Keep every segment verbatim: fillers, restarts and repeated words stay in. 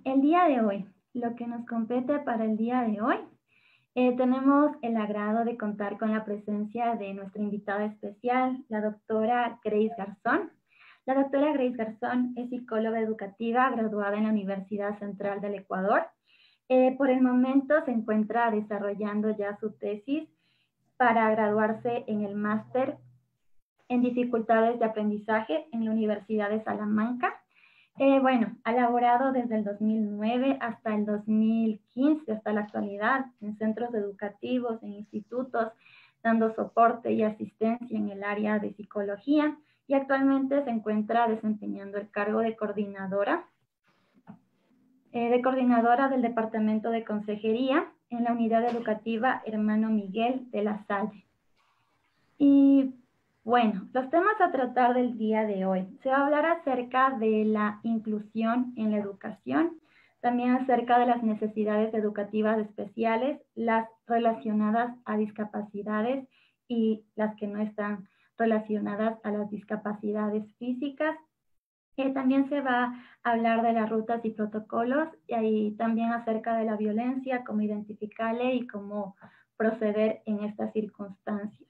el día de hoy, lo que nos compete para el día de hoy, eh, tenemos el agrado de contar con la presencia de nuestra invitada especial, la doctora Grace Garzón. La doctora Grace Garzón es psicóloga educativa graduada en la Universidad Central del Ecuador. Eh, por el momento se encuentra desarrollando ya su tesis para graduarse en el máster en dificultades de aprendizaje en la Universidad de Salamanca. Eh, bueno, ha laborado desde el dos mil nueve hasta el dos mil quince, hasta la actualidad, en centros educativos, en institutos, dando soporte y asistencia en el área de psicología, y actualmente se encuentra desempeñando el cargo de coordinadora, eh, de coordinadora del Departamento de Consejería en la Unidad Educativa Hermano Miguel de la Salle. Y bueno, los temas a tratar del día de hoy. Se va a hablar acerca de la inclusión en la educación, también acerca de las necesidades educativas especiales, las relacionadas a discapacidades y las que no están relacionadas a las discapacidades físicas. Eh, también se va a hablar de las rutas y protocolos y ahí también acerca de la violencia, cómo identificarla y cómo proceder en estas circunstancias.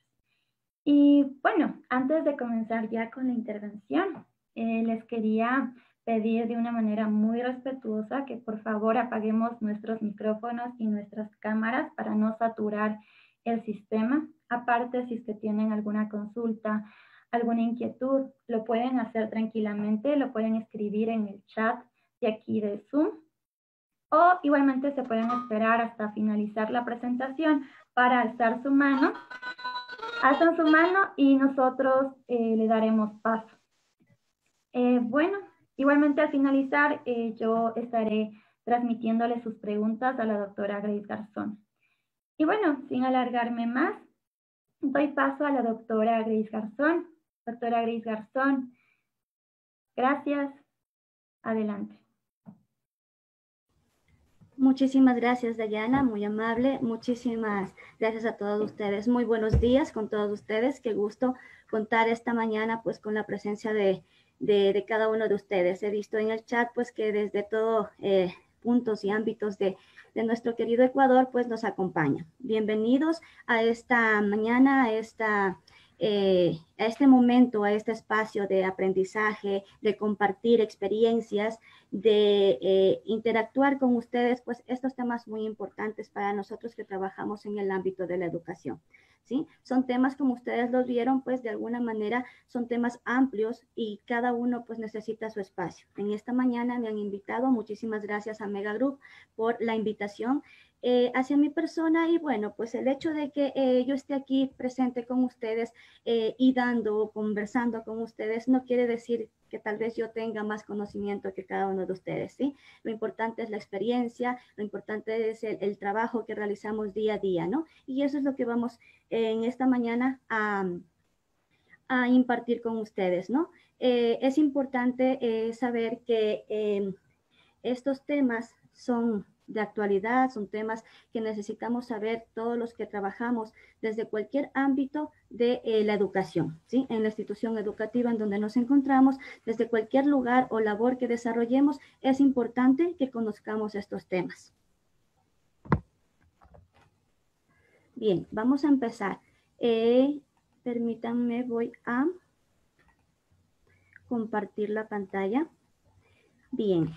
Y bueno, antes de comenzar ya con la intervención, eh, les quería pedir de una manera muy respetuosa que por favor apaguemos nuestros micrófonos y nuestras cámaras para no saturar el sistema. Aparte, si es que tienen alguna consulta, alguna inquietud, lo pueden hacer tranquilamente, lo pueden escribir en el chat de aquí de Zoom, o igualmente se pueden esperar hasta finalizar la presentación para alzar su mano. Alzan su mano y nosotros eh, le daremos paso. Eh, bueno, igualmente al finalizar eh, yo estaré transmitiéndole sus preguntas a la doctora Grace Garzón. Y bueno, sin alargarme más, doy paso a la doctora Grace Garzón. Doctora Grace Garzón, gracias. Adelante. Muchísimas gracias, Dayana, muy amable. Muchísimas gracias a todos ustedes. Muy buenos días con todos ustedes. Qué gusto contar esta mañana pues con la presencia de, de, de cada uno de ustedes. He visto en el chat pues que desde todos eh, puntos y ámbitos de, de nuestro querido Ecuador pues nos acompañan. Bienvenidos a esta mañana, a esta... Eh, a este momento, a este espacio de aprendizaje, de compartir experiencias, de eh, interactuar con ustedes, pues estos temas muy importantes para nosotros que trabajamos en el ámbito de la educación, ¿sí? Son temas, como ustedes los vieron, pues de alguna manera son temas amplios y cada uno pues necesita su espacio. En esta mañana me han invitado, muchísimas gracias a Mega Group por la invitación Eh, hacia mi persona y bueno, pues el hecho de que eh, yo esté aquí presente con ustedes eh, y dando o conversando con ustedes no quiere decir que tal vez yo tenga más conocimiento que cada uno de ustedes, ¿sí? Lo importante es la experiencia, lo importante es el, el trabajo que realizamos día a día, ¿no? Y eso es lo que vamos eh, en esta mañana a, a impartir con ustedes, ¿no? Eh, es importante eh, saber que eh, estos temas son de actualidad, son temas que necesitamos saber todos los que trabajamos desde cualquier ámbito de eh, la educación, ¿sí? En la institución educativa en donde nos encontramos, desde cualquier lugar o labor que desarrollemos, es importante que conozcamos estos temas. Bien, vamos a empezar. Eh, permítanme, voy a compartir la pantalla. Bien.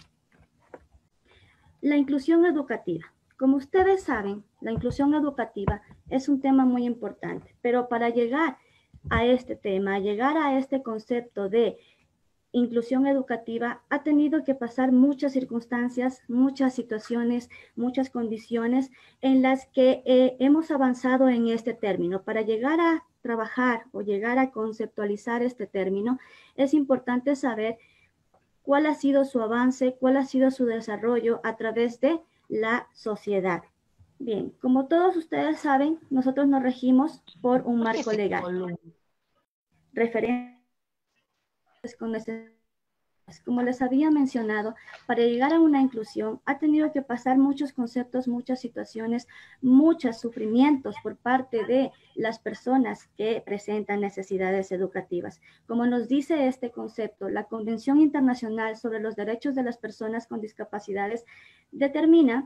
La inclusión educativa. Como ustedes saben, la inclusión educativa es un tema muy importante, pero para llegar a este tema, llegar a este concepto de inclusión educativa, ha tenido que pasar muchas circunstancias, muchas situaciones, muchas condiciones en las que eh, hemos avanzado en este término. Para llegar a trabajar o llegar a conceptualizar este término, es importante saber cuál ha sido su avance, cuál ha sido su desarrollo a través de la sociedad. Bien, como todos ustedes saben, nosotros nos regimos por un marco legal. Referentes con necesidades Como les había mencionado, para llegar a una inclusión ha tenido que pasar muchos conceptos, muchas situaciones, muchos sufrimientos por parte de las personas que presentan necesidades educativas. Como nos dice este concepto, la Convención Internacional sobre los Derechos de las Personas con Discapacidades determina,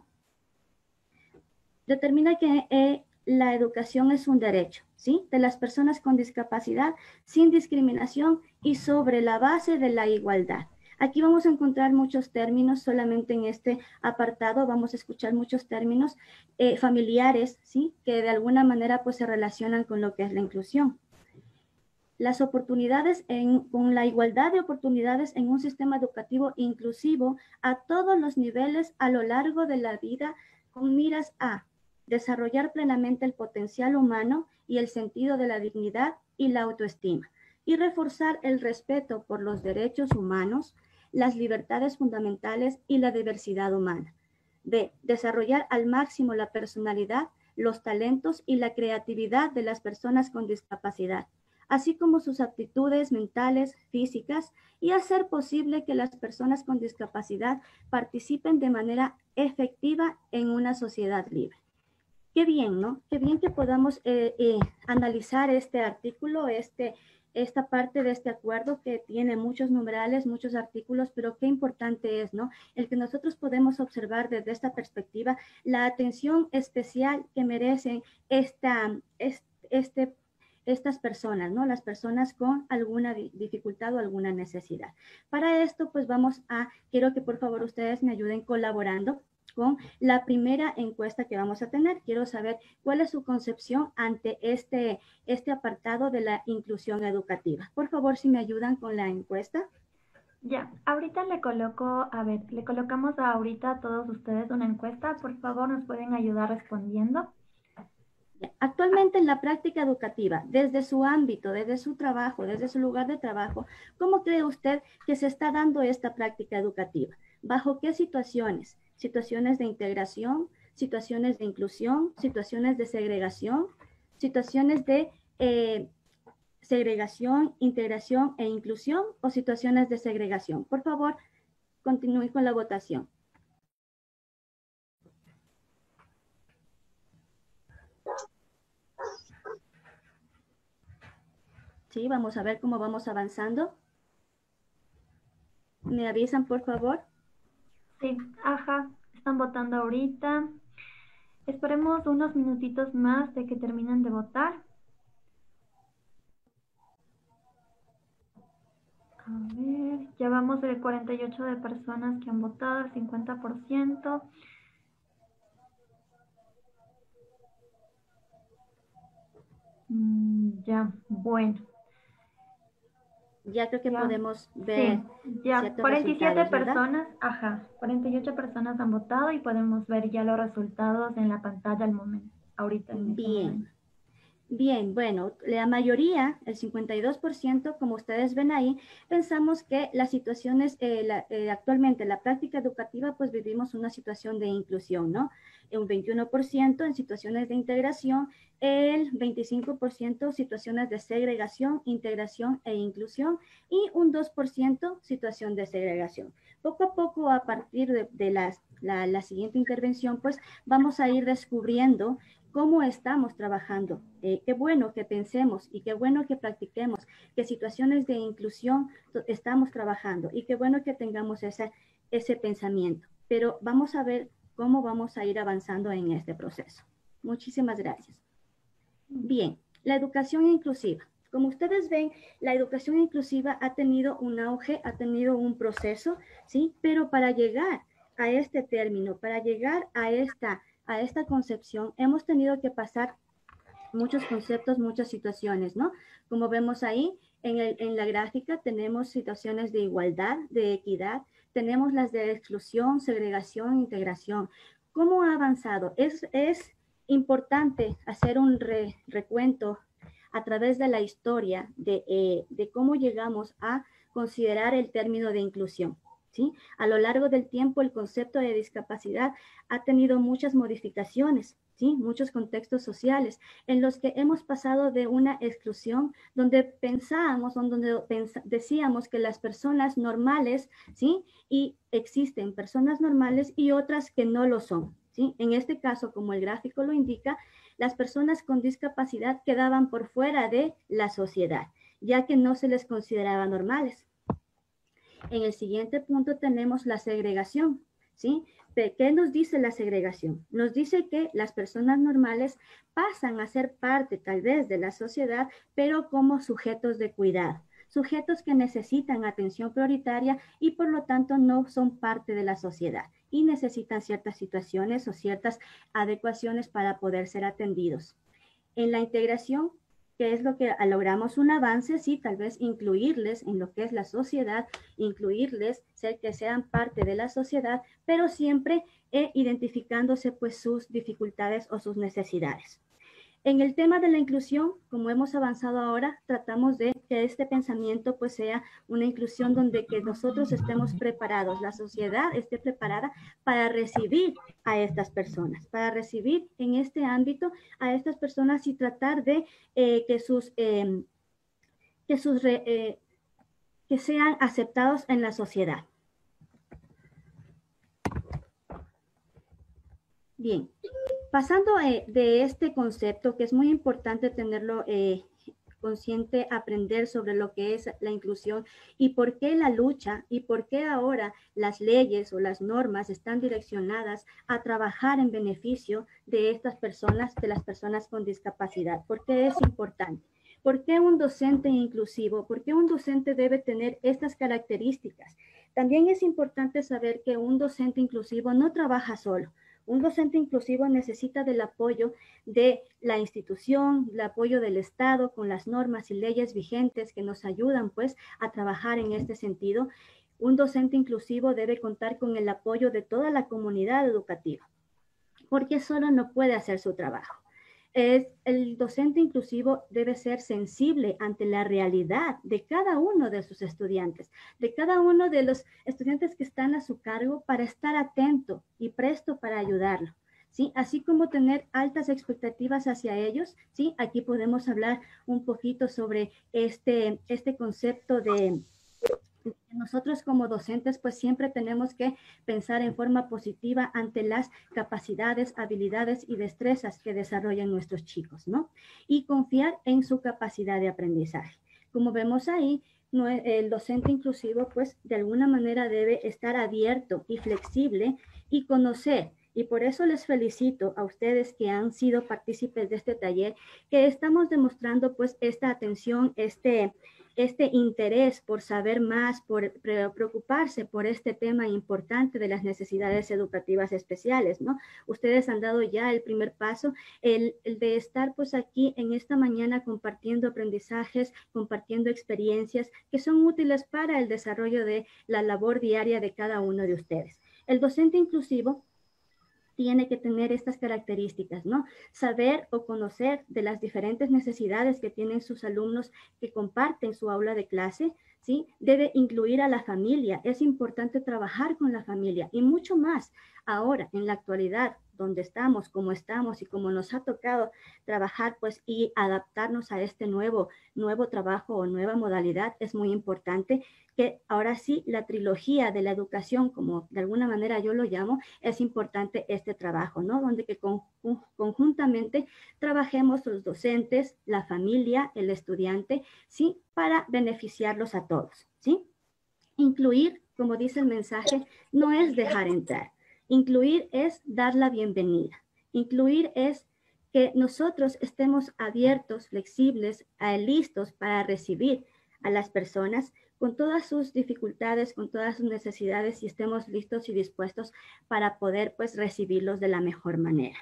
determina que eh, la educación es un derecho, ¿sí? De las personas con discapacidad, sin discriminación y sobre la base de la igualdad. Aquí vamos a encontrar muchos términos, solamente en este apartado vamos a escuchar muchos términos eh, familiares, ¿sí? Que de alguna manera pues se relacionan con lo que es la inclusión. Las oportunidades en, con la igualdad de oportunidades en un sistema educativo inclusivo a todos los niveles a lo largo de la vida con miras a desarrollar plenamente el potencial humano y el sentido de la dignidad y la autoestima, y reforzar el respeto por los derechos humanos, las libertades fundamentales y la diversidad humana. B. Desarrollar al máximo la personalidad, los talentos y la creatividad de las personas con discapacidad, así como sus aptitudes mentales, físicas, y hacer posible que las personas con discapacidad participen de manera efectiva en una sociedad libre. Qué bien, ¿no? Qué bien que podamos eh, eh, analizar este artículo, este, esta parte de este acuerdo que tiene muchos numerales, muchos artículos, pero qué importante es, ¿no? El que nosotros podemos observar desde esta perspectiva la atención especial que merecen esta, este, este estas personas, ¿no? Las personas con alguna dificultad o alguna necesidad. Para esto, pues vamos a, quiero que por favor ustedes me ayuden colaborando con la primera encuesta que vamos a tener. Quiero saber cuál es su concepción ante este, este apartado de la inclusión educativa. Por favor, si me ayudan con la encuesta. Ya, ahorita le coloco, a ver, le colocamos ahorita a todos ustedes una encuesta. Por favor, nos pueden ayudar respondiendo. Actualmente en la práctica educativa, desde su ámbito, desde su trabajo, desde su lugar de trabajo, ¿cómo cree usted que se está dando esta práctica educativa? ¿Bajo qué situaciones? ¿Situaciones de integración? ¿Situaciones de inclusión? ¿Situaciones de segregación? ¿Situaciones de eh, segregación, integración e inclusión? ¿O situaciones de segregación? Por favor, continúe con la votación. Sí, vamos a ver cómo vamos avanzando. ¿Me avisan, por favor? Sí, ajá, están votando ahorita. Esperemos unos minutitos más de que terminen de votar. A ver, ya vamos del cuarenta y ocho de personas que han votado, el cincuenta por ciento. Mm, ya, bueno. Ya creo que ya, podemos ver sí, ya, ciertos cuarenta y siete resultados, personas, ajá, cuarenta y ocho personas han votado y podemos ver ya los resultados en la pantalla al momento, ahorita en este Bien. momento. Bien, bueno, la mayoría, el cincuenta y dos por ciento, como ustedes ven ahí, pensamos que las situaciones, eh, la, eh, actualmente en la práctica educativa, pues vivimos una situación de inclusión, ¿no? Un veintiuno por ciento en situaciones de integración, el veinticinco por ciento situaciones de segregación, integración e inclusión, y un dos por ciento situación de segregación. Poco a poco, a partir de, de las, la, la siguiente intervención, pues vamos a ir descubriendo cómo estamos trabajando. Eh, qué bueno que pensemos y qué bueno que practiquemos, qué situaciones de inclusión estamos trabajando y qué bueno que tengamos ese, ese pensamiento. Pero vamos a ver cómo vamos a ir avanzando en este proceso. Muchísimas gracias. Bien, la educación inclusiva. Como ustedes ven, la educación inclusiva ha tenido un auge, ha tenido un proceso, ¿sí? Pero para llegar a este término, para llegar a esta a esta concepción, hemos tenido que pasar muchos conceptos, muchas situaciones, ¿no? Como vemos ahí en, el, en la gráfica, tenemos situaciones de igualdad, de equidad, tenemos las de exclusión, segregación, integración. ¿Cómo ha avanzado? Es, es importante hacer un re, recuento a través de la historia de, eh, de cómo llegamos a considerar el término de inclusión. ¿sí? A lo largo del tiempo, el concepto de discapacidad ha tenido muchas modificaciones, ¿sí? Muchos contextos sociales en los que hemos pasado de una exclusión donde pensábamos, donde pens decíamos que las personas normales, ¿sí? Y existen personas normales y otras que no lo son, ¿sí? En este caso, como el gráfico lo indica, las personas con discapacidad quedaban por fuera de la sociedad, ya que no se les consideraba normales. En el siguiente punto tenemos la segregación, ¿sí? ¿Qué nos dice la segregación? Nos dice que las personas normales pasan a ser parte tal vez de la sociedad, pero como sujetos de cuidado, sujetos que necesitan atención prioritaria y por lo tanto no son parte de la sociedad y necesitan ciertas situaciones o ciertas adecuaciones para poder ser atendidos. En la integración, que es lo que logramos un avance, sí, tal vez incluirles en lo que es la sociedad, incluirles, ser que sean parte de la sociedad, pero siempre eh, identificándose pues sus dificultades o sus necesidades. En el tema de la inclusión, como hemos avanzado ahora, tratamos de que este pensamiento pues sea una inclusión donde que nosotros estemos preparados, la sociedad esté preparada para recibir a estas personas, para recibir en este ámbito a estas personas y tratar de eh, que sus, eh, que, sus re, eh, que sean aceptados en la sociedad. Bien. Pasando eh, de este concepto, que es muy importante tenerlo eh, consciente, aprender sobre lo que es la inclusión y por qué la lucha y por qué ahora las leyes o las normas están direccionadas a trabajar en beneficio de estas personas, de las personas con discapacidad. ¿Por qué es importante? ¿Por qué un docente inclusivo? ¿Por qué un docente debe tener estas características? También es importante saber que un docente inclusivo no trabaja solo. Un docente inclusivo necesita del apoyo de la institución, el apoyo del Estado con las normas y leyes vigentes que nos ayudan pues a trabajar en este sentido. Un docente inclusivo debe contar con el apoyo de toda la comunidad educativa, porque solo no puede hacer su trabajo. Es, el docente inclusivo debe ser sensible ante la realidad de cada uno de sus estudiantes, de cada uno de los estudiantes que están a su cargo para estar atento y presto para ayudarlo, ¿sí? Así como tener altas expectativas hacia ellos, ¿sí? Aquí podemos hablar un poquito sobre este, este concepto de... Nosotros como docentes pues siempre tenemos que pensar en forma positiva ante las capacidades, habilidades y destrezas que desarrollan nuestros chicos, ¿no? Y confiar en su capacidad de aprendizaje. Como vemos ahí, no, el docente inclusivo pues de alguna manera debe estar abierto y flexible y conocer. Y por eso les felicito a ustedes que han sido partícipes de este taller, que estamos demostrando pues esta atención, este... este interés por saber más, por preocuparse por este tema importante de las necesidades educativas especiales, ¿no? Ustedes han dado ya el primer paso, el, el de estar pues aquí en esta mañana compartiendo aprendizajes, compartiendo experiencias que son útiles para el desarrollo de la labor diaria de cada uno de ustedes. El docente inclusivo tiene que tener estas características, ¿no? Saber o conocer de las diferentes necesidades que tienen sus alumnos que comparten su aula de clase, ¿sí? Debe incluir a la familia. Es importante trabajar con la familia y mucho más ahora, en la actualidad, donde estamos, como estamos y como nos ha tocado trabajar, pues, y adaptarnos a este nuevo, nuevo trabajo o nueva modalidad, es muy importante que ahora sí la trilogía de la educación, como de alguna manera yo lo llamo, es importante este trabajo, ¿no? Donde que con, conjuntamente trabajemos los docentes, la familia, el estudiante, ¿sí? Para beneficiarlos a todos, ¿sí? Incluir, como dice el mensaje, no es dejar entrar. Incluir es dar la bienvenida. Incluir es que nosotros estemos abiertos, flexibles, listos para recibir a las personas con todas sus dificultades, con todas sus necesidades y estemos listos y dispuestos para poder pues recibirlos de la mejor manera.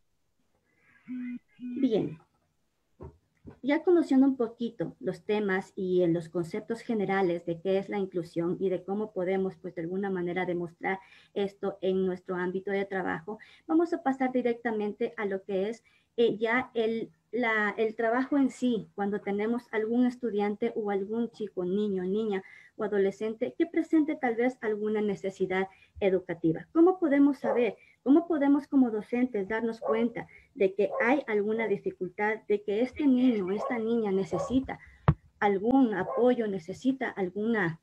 Bien. Ya conociendo un poquito los temas y los conceptos generales de qué es la inclusión y de cómo podemos, pues, de alguna manera demostrar esto en nuestro ámbito de trabajo, vamos a pasar directamente a lo que es eh, ya el, la, el trabajo en sí, cuando tenemos algún estudiante o algún chico, niño, niña o adolescente que presente tal vez alguna necesidad educativa. ¿Cómo podemos saber? ¿Cómo podemos como docentes darnos cuenta de que hay alguna dificultad, de que este niño, esta niña necesita algún apoyo, necesita alguna,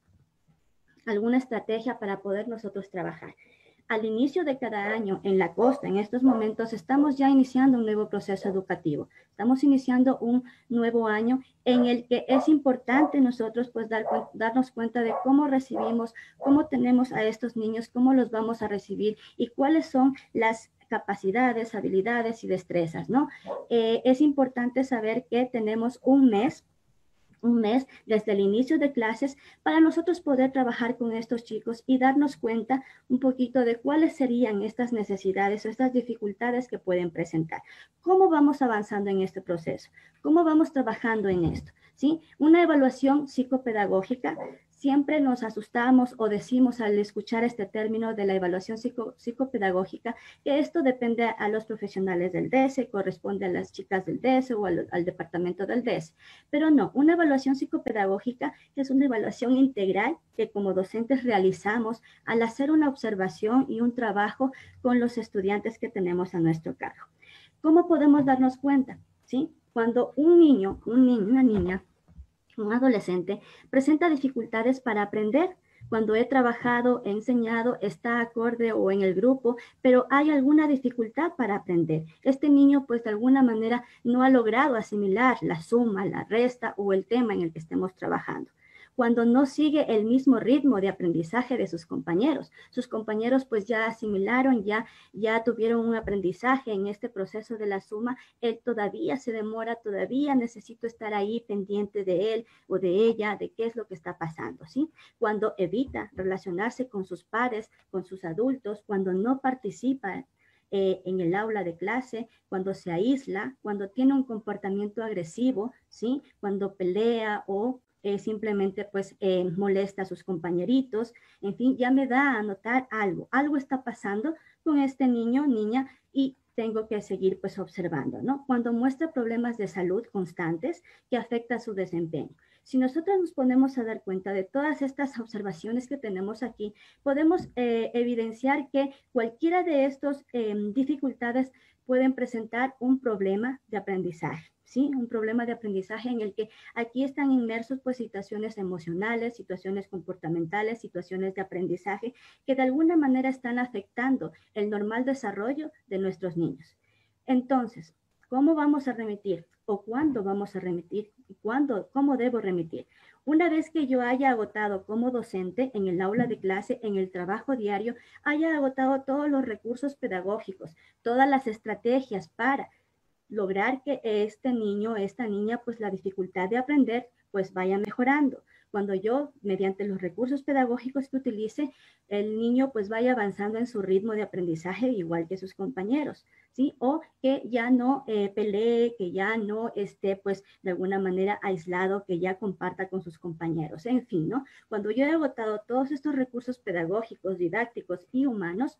alguna estrategia para poder nosotros trabajar? Al inicio de cada año en la costa, en estos momentos, estamos ya iniciando un nuevo proceso educativo. Estamos iniciando un nuevo año en el que es importante nosotros pues dar, darnos cuenta de cómo recibimos, cómo tenemos a estos niños, cómo los vamos a recibir y cuáles son las capacidades, habilidades y destrezas, ¿no? Eh, es importante saber que tenemos un mes un mes desde el inicio de clases para nosotros poder trabajar con estos chicos y darnos cuenta un poquito de cuáles serían estas necesidades o estas dificultades que pueden presentar. ¿Cómo vamos avanzando en este proceso? ¿Cómo vamos trabajando en esto? ¿Sí? Una evaluación psicopedagógica. Siempre nos asustamos o decimos al escuchar este término de la evaluación psico, psicopedagógica que esto depende a los profesionales del D E S E, corresponde a las chicas del D E S E o al, al departamento del D E S E. Pero no, una evaluación psicopedagógica es una evaluación integral que como docentes realizamos al hacer una observación y un trabajo con los estudiantes que tenemos a nuestro cargo. ¿Cómo podemos darnos cuenta? ¿Sí? Cuando un niño, un niño, una niña, un adolescente presenta dificultades para aprender, cuando he trabajado, he enseñado, está acorde o en el grupo, pero hay alguna dificultad para aprender. Este niño, pues de alguna manera, no ha logrado asimilar la suma, la resta o el tema en el que estemos trabajando. Cuando no sigue el mismo ritmo de aprendizaje de sus compañeros. Sus compañeros pues ya asimilaron, ya, ya tuvieron un aprendizaje en este proceso de la suma, él todavía se demora, todavía necesito estar ahí pendiente de él o de ella, de qué es lo que está pasando, ¿sí? Cuando evita relacionarse con sus pares, con sus adultos, cuando no participa Eh, en el aula de clase, cuando se aísla, cuando tiene un comportamiento agresivo, ¿sí? Cuando pelea o eh, simplemente pues eh, molesta a sus compañeritos, en fin, ya me da a notar algo, algo está pasando con este niño, niña, y tengo que seguir pues observando, ¿no? Cuando muestra problemas de salud constantes que afectan su desempeño. Si nosotros nos ponemos a dar cuenta de todas estas observaciones que tenemos aquí, podemos eh, evidenciar que cualquiera de estas eh, dificultades pueden presentar un problema de aprendizaje, ¿sí? Un problema de aprendizaje en el que aquí están inmersos pues situaciones emocionales, situaciones comportamentales, situaciones de aprendizaje que de alguna manera están afectando el normal desarrollo de nuestros niños. Entonces, ¿cómo vamos a remitir? ¿O cuándo vamos a remitir? ¿Y cuándo? ¿Cómo debo remitir? Una vez que yo haya agotado como docente en el aula de clase, en el trabajo diario, haya agotado todos los recursos pedagógicos, todas las estrategias para lograr que este niño, esta niña, pues la dificultad de aprender, pues vaya mejorando. Cuando yo, mediante los recursos pedagógicos que utilice, el niño pues vaya avanzando en su ritmo de aprendizaje igual que sus compañeros, ¿sí? O que ya no eh, pelee, que ya no esté pues de alguna manera aislado, que ya comparta con sus compañeros, en fin, ¿no? Cuando yo he agotado todos estos recursos pedagógicos, didácticos y humanos,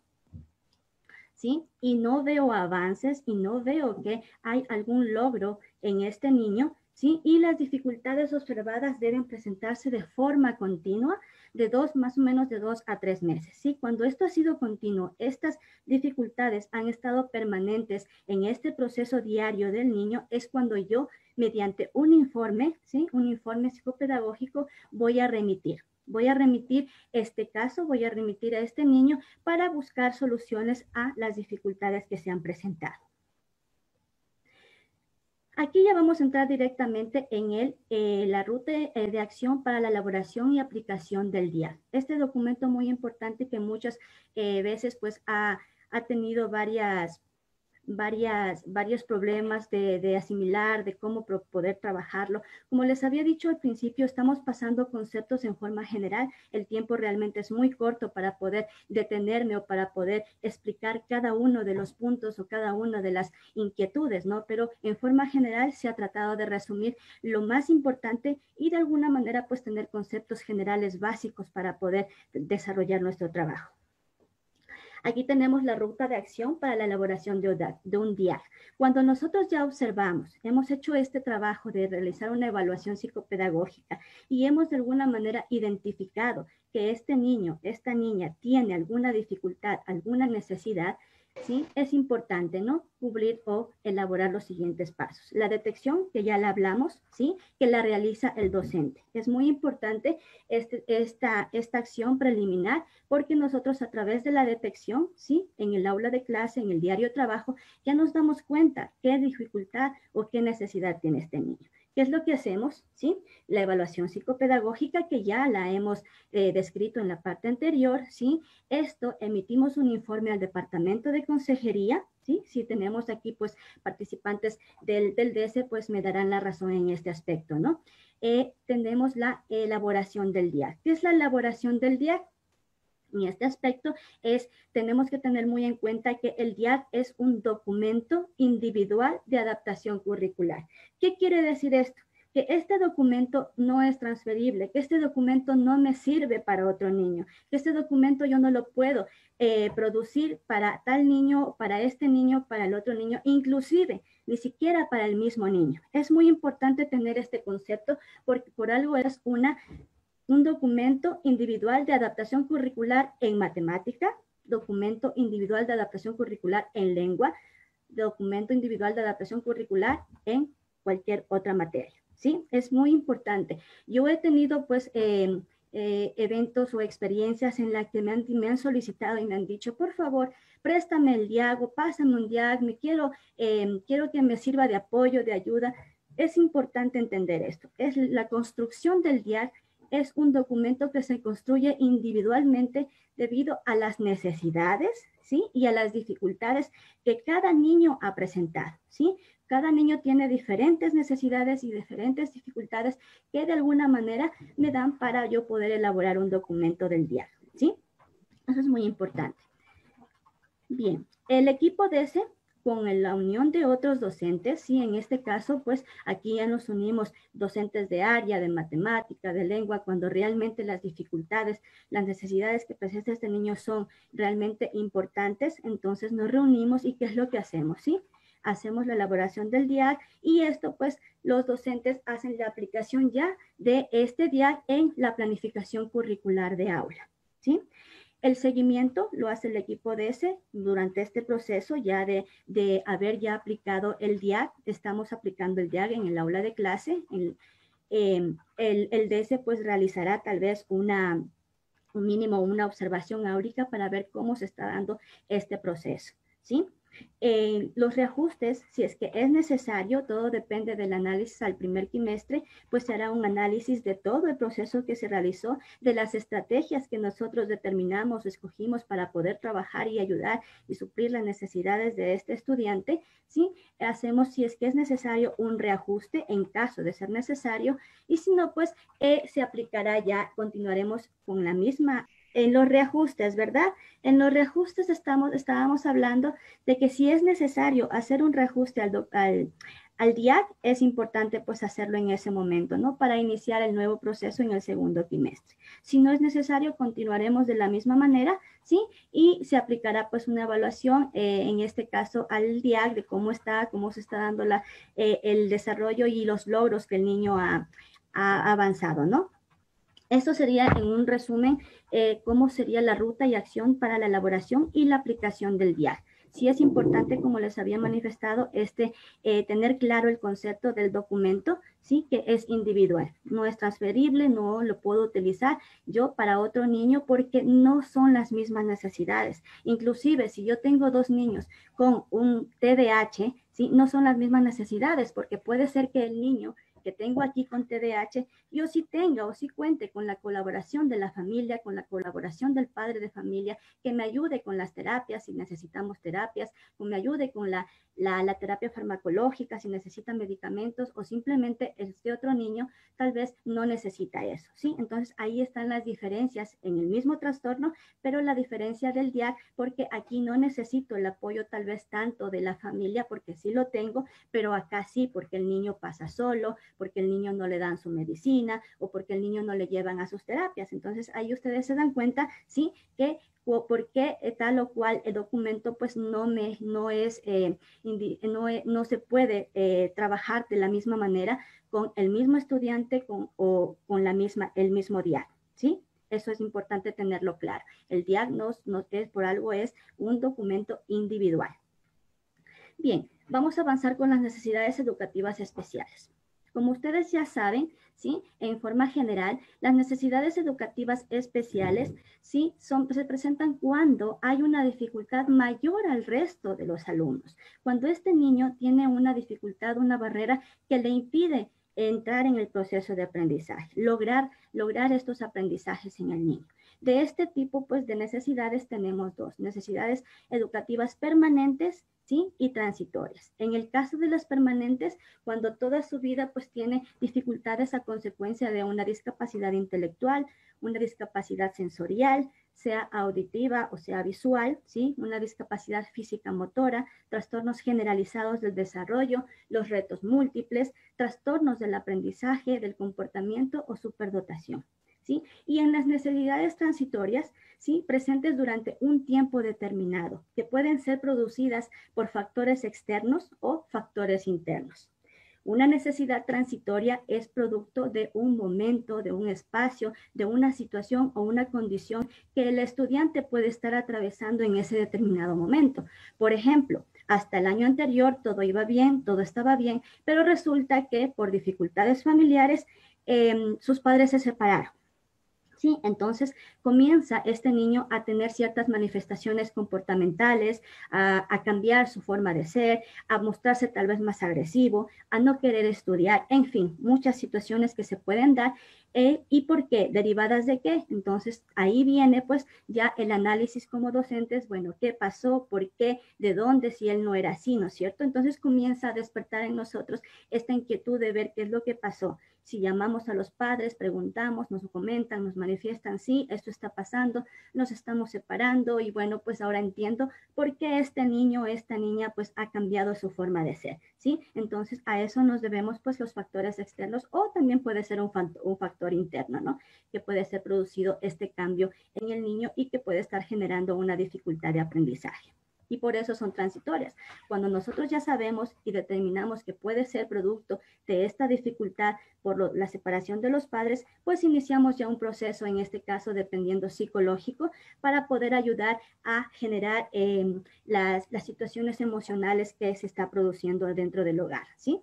¿sí? Y no veo avances y no veo que hay algún logro en este niño, ¿sí? Y las dificultades observadas deben presentarse de forma continua, de dos, más o menos de dos a tres meses, ¿sí? Cuando esto ha sido continuo, estas dificultades han estado permanentes en este proceso diario del niño, es cuando yo, mediante un informe, ¿sí? Un informe psicopedagógico, voy a remitir. Voy a remitir este caso, voy a remitir a este niño para buscar soluciones a las dificultades que se han presentado. Aquí ya vamos a entrar directamente en el, eh, la ruta eh, de acción para la elaboración y aplicación del D I A. Este documento muy importante que muchas eh, veces pues ha, ha tenido varias... Varias, varios problemas de, de asimilar, de cómo pro, poder trabajarlo. Como les había dicho al principio, estamos pasando conceptos en forma general. El tiempo realmente es muy corto para poder detenerme o para poder explicar cada uno de los puntos o cada una de las inquietudes, ¿no? Pero en forma general se ha tratado de resumir lo más importante y de alguna manera pues tener conceptos generales básicos para poder desarrollar nuestro trabajo. Aquí tenemos la ruta de acción para la elaboración de, de un D I A C. Cuando nosotros ya observamos, hemos hecho este trabajo de realizar una evaluación psicopedagógica y hemos de alguna manera identificado que este niño, esta niña tiene alguna dificultad, alguna necesidad, ¿sí? Es importante, ¿no? Cubrir o elaborar los siguientes pasos. La detección, que ya la hablamos, ¿sí? Que la realiza el docente. Es muy importante este, esta, esta acción preliminar porque nosotros a través de la detección, ¿sí? En el aula de clase, en el diario de trabajo, ya nos damos cuenta qué dificultad o qué necesidad tiene este niño. ¿Qué es lo que hacemos? ¿Sí? La evaluación psicopedagógica que ya la hemos eh, descrito en la parte anterior, ¿sí? Esto emitimos un informe al departamento de consejería, ¿sí? Si tenemos aquí pues participantes del, del D E S E, pues me darán la razón en este aspecto, ¿no? Eh, tenemos la elaboración del D I A C. ¿Qué es la elaboración del D I A C? En este aspecto es, tenemos que tener muy en cuenta que el D I A C es un documento individual de adaptación curricular. ¿Qué quiere decir esto? Que este documento no es transferible, que este documento no me sirve para otro niño, que este documento yo no lo puedo eh, producir para tal niño, para este niño, para el otro niño, inclusive ni siquiera para el mismo niño. Es muy importante tener este concepto porque por algo es una un documento individual de adaptación curricular en matemática, documento individual de adaptación curricular en lengua, documento individual de adaptación curricular en cualquier otra materia, ¿sí? Es muy importante. Yo he tenido, pues, eh, eh, eventos o experiencias en las que me han, me han solicitado y me han dicho, por favor, préstame el diago, pásame un diago, me quiero, eh, quiero que me sirva de apoyo, de ayuda. Es importante entender esto. Es la construcción del diago es un documento que se construye individualmente debido a las necesidades, ¿sí? Y a las dificultades que cada niño ha presentado, ¿sí? Cada niño tiene diferentes necesidades y diferentes dificultades que de alguna manera me dan para yo poder elaborar un documento del D I A C, ¿sí? Eso es muy importante. Bien, el equipo D E S E con la unión de otros docentes, sí, en este caso, pues aquí ya nos unimos docentes de área, de matemática, de lengua, cuando realmente las dificultades, las necesidades que presenta este niño son realmente importantes, entonces nos reunimos y ¿qué es lo que hacemos? Sí, hacemos la elaboración del D I A C y esto, pues, los docentes hacen la aplicación ya de este D I A C en la planificación curricular de aula, ¿sí? El seguimiento lo hace el equipo D E S E durante este proceso ya de, de haber ya aplicado el D I A C. Estamos aplicando el D I A C en el aula de clase. El, eh, el, el D E S E pues realizará tal vez una, un mínimo una observación áurica para ver cómo se está dando este proceso, ¿sí? Eh, los reajustes, si es que es necesario, todo depende del análisis al primer trimestre, pues se hará un análisis de todo el proceso que se realizó, de las estrategias que nosotros determinamos, escogimos para poder trabajar y ayudar y suplir las necesidades de este estudiante, ¿sí? Hacemos, si es que es necesario, un reajuste en caso de ser necesario, y si no, pues eh, se aplicará ya, continuaremos con la misma. En los reajustes, ¿verdad? En los reajustes estamos, estábamos hablando de que si es necesario hacer un reajuste al, al, al D I A C, es importante pues hacerlo en ese momento, ¿no? Para iniciar el nuevo proceso en el segundo trimestre. Si no es necesario, continuaremos de la misma manera, ¿sí? Y se aplicará pues una evaluación, eh, en este caso al D I A C, de cómo está, cómo se está dando la, eh, el desarrollo y los logros que el niño ha, ha avanzado, ¿no? Esto sería, en un resumen, eh, cómo sería la ruta y acción para la elaboración y la aplicación del D I A C. Sí es importante, como les había manifestado, este, eh, tener claro el concepto del documento, sí, que es individual. No es transferible, no lo puedo utilizar yo para otro niño porque no son las mismas necesidades. Inclusive, si yo tengo dos niños con un T D A H, sí, no son las mismas necesidades porque puede ser que el niño que tengo aquí con T D A H, yo sí tenga o sí cuente con la colaboración de la familia, con la colaboración del padre de familia, que me ayude con las terapias si necesitamos terapias, que me ayude con la, la, la terapia farmacológica si necesita medicamentos, o simplemente este otro niño tal vez no necesita eso, ¿sí? Entonces ahí están las diferencias en el mismo trastorno, pero la diferencia del D I A C, porque aquí no necesito el apoyo tal vez tanto de la familia, porque sí lo tengo, pero acá sí, porque el niño pasa solo, porque el niño no le dan su medicina o porque el niño no le llevan a sus terapias. Entonces ahí ustedes se dan cuenta, ¿sí? Que o por qué tal o cual el documento pues no, me, no, es, eh, no, no se puede eh, trabajar de la misma manera con el mismo estudiante con, o con la misma, el mismo diagnóstico, ¿sí? Eso es importante tenerlo claro. El diagnóstico no es, por algo es un documento individual. Bien, vamos a avanzar con las necesidades educativas especiales. Como ustedes ya saben, ¿sí? En forma general, las necesidades educativas especiales, ¿sí? Son, se presentan cuando hay una dificultad mayor al resto de los alumnos. Cuando este niño tiene una dificultad, una barrera que le impide entrar en el proceso de aprendizaje, lograr, lograr estos aprendizajes en el niño. De este tipo, pues, de necesidades tenemos dos, necesidades educativas permanentes, ¿sí? Y transitorias. En el caso de las permanentes, cuando toda su vida, pues, tiene dificultades a consecuencia de una discapacidad intelectual, una discapacidad sensorial, sea auditiva o sea visual, ¿sí? Una discapacidad física motora, trastornos generalizados del desarrollo, los retos múltiples, trastornos del aprendizaje, del comportamiento o superdotación, ¿sí? Y en las necesidades transitorias, ¿sí? Presentes durante un tiempo determinado, que pueden ser producidas por factores externos o factores internos. Una necesidad transitoria es producto de un momento, de un espacio, de una situación o una condición que el estudiante puede estar atravesando en ese determinado momento. Por ejemplo, hasta el año anterior todo iba bien, todo estaba bien, pero resulta que por dificultades familiares eh, sus padres se separaron. Sí, entonces comienza este niño a tener ciertas manifestaciones comportamentales, a, a cambiar su forma de ser, a mostrarse tal vez más agresivo, a no querer estudiar, en fin, muchas situaciones que se pueden dar. Eh, ¿Y por qué? ¿Derivadas de qué? Entonces ahí viene pues ya el análisis como docentes, bueno, ¿qué pasó? ¿Por qué? ¿De dónde? Si él no era así, ¿no es cierto? Entonces comienza a despertar en nosotros esta inquietud de ver qué es lo que pasó. Si llamamos a los padres, preguntamos, nos comentan, nos manifiestan, sí, esto está pasando, nos estamos separando y bueno, pues ahora entiendo por qué este niño o esta niña pues ha cambiado su forma de ser, ¿sí? Entonces a eso nos debemos pues los factores externos o también puede ser un, un factor interno, ¿no? Que puede ser producido este cambio en el niño y que puede estar generando una dificultad de aprendizaje. Y por eso son transitorias. Cuando nosotros ya sabemos y determinamos que puede ser producto de esta dificultad por lo, la separación de los padres, pues iniciamos ya un proceso, en este caso dependiendo psicológico, para poder ayudar a generar eh, las, las situaciones emocionales que se está produciendo dentro del hogar, ¿sí?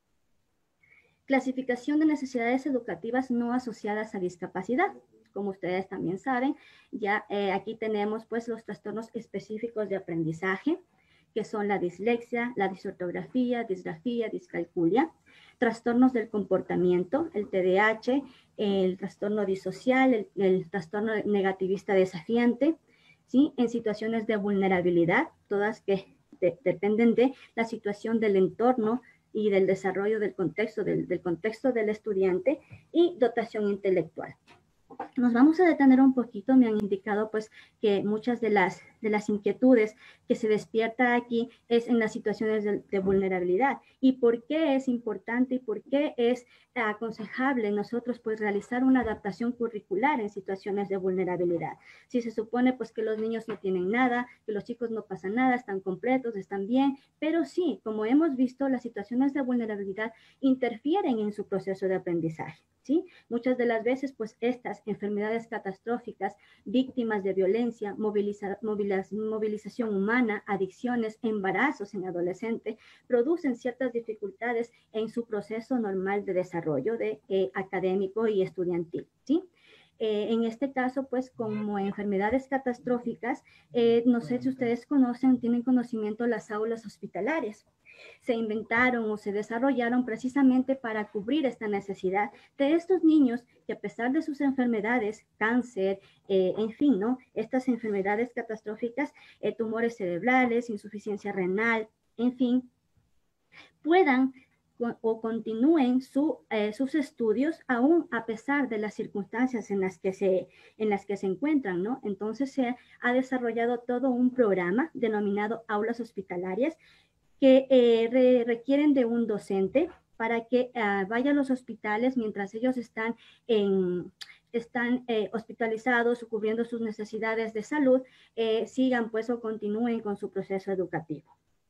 Clasificación de necesidades educativas no asociadas a discapacidad. Como ustedes también saben, ya eh, aquí tenemos pues los trastornos específicos de aprendizaje, que son la dislexia, la disortografía, disgrafía, discalculia, trastornos del comportamiento, el T D A H, el trastorno disocial, el, el trastorno negativista desafiante, ¿sí? En situaciones de vulnerabilidad, todas que de, dependen de la situación del entorno y del desarrollo del contexto, del, del contexto del estudiante, y dotación intelectual. Nos vamos a detener un poquito. Me han indicado pues que muchas de las, de las inquietudes que se despierta aquí es en las situaciones de, de vulnerabilidad. ¿Y por qué es importante y por qué es aconsejable nosotros pues realizar una adaptación curricular en situaciones de vulnerabilidad? Si se supone pues que los niños no tienen nada, que los chicos no pasan nada, están completos, están bien, pero sí, como hemos visto, las situaciones de vulnerabilidad interfieren en su proceso de aprendizaje, ¿sí? Muchas de las veces pues estas enfermedades catastróficas, víctimas de violencia, moviliza, moviliz, movilización humana, adicciones, embarazos en adolescentes, producen ciertas dificultades en su proceso normal de desarrollo de, eh, académico y estudiantil, ¿sí? Eh, en este caso, pues como enfermedades catastróficas, eh, no sé si ustedes conocen, tienen conocimiento las aulas hospitalarias. Se inventaron o se desarrollaron precisamente para cubrir esta necesidad de estos niños que a pesar de sus enfermedades, cáncer, eh, en fin, ¿no? Estas enfermedades catastróficas, eh, tumores cerebrales, insuficiencia renal, en fin, puedan o continúen su, eh, sus estudios aún a pesar de las circunstancias en las que se, en las que se encuentran, ¿no? Entonces se ha desarrollado todo un programa denominado aulas hospitalarias que eh, re, requieren de un docente, para que uh, vaya a los hospitales mientras ellos están en... están eh, hospitalizados o cubriendo sus necesidades de salud, eh, sigan pues o continúen con su proceso educativo.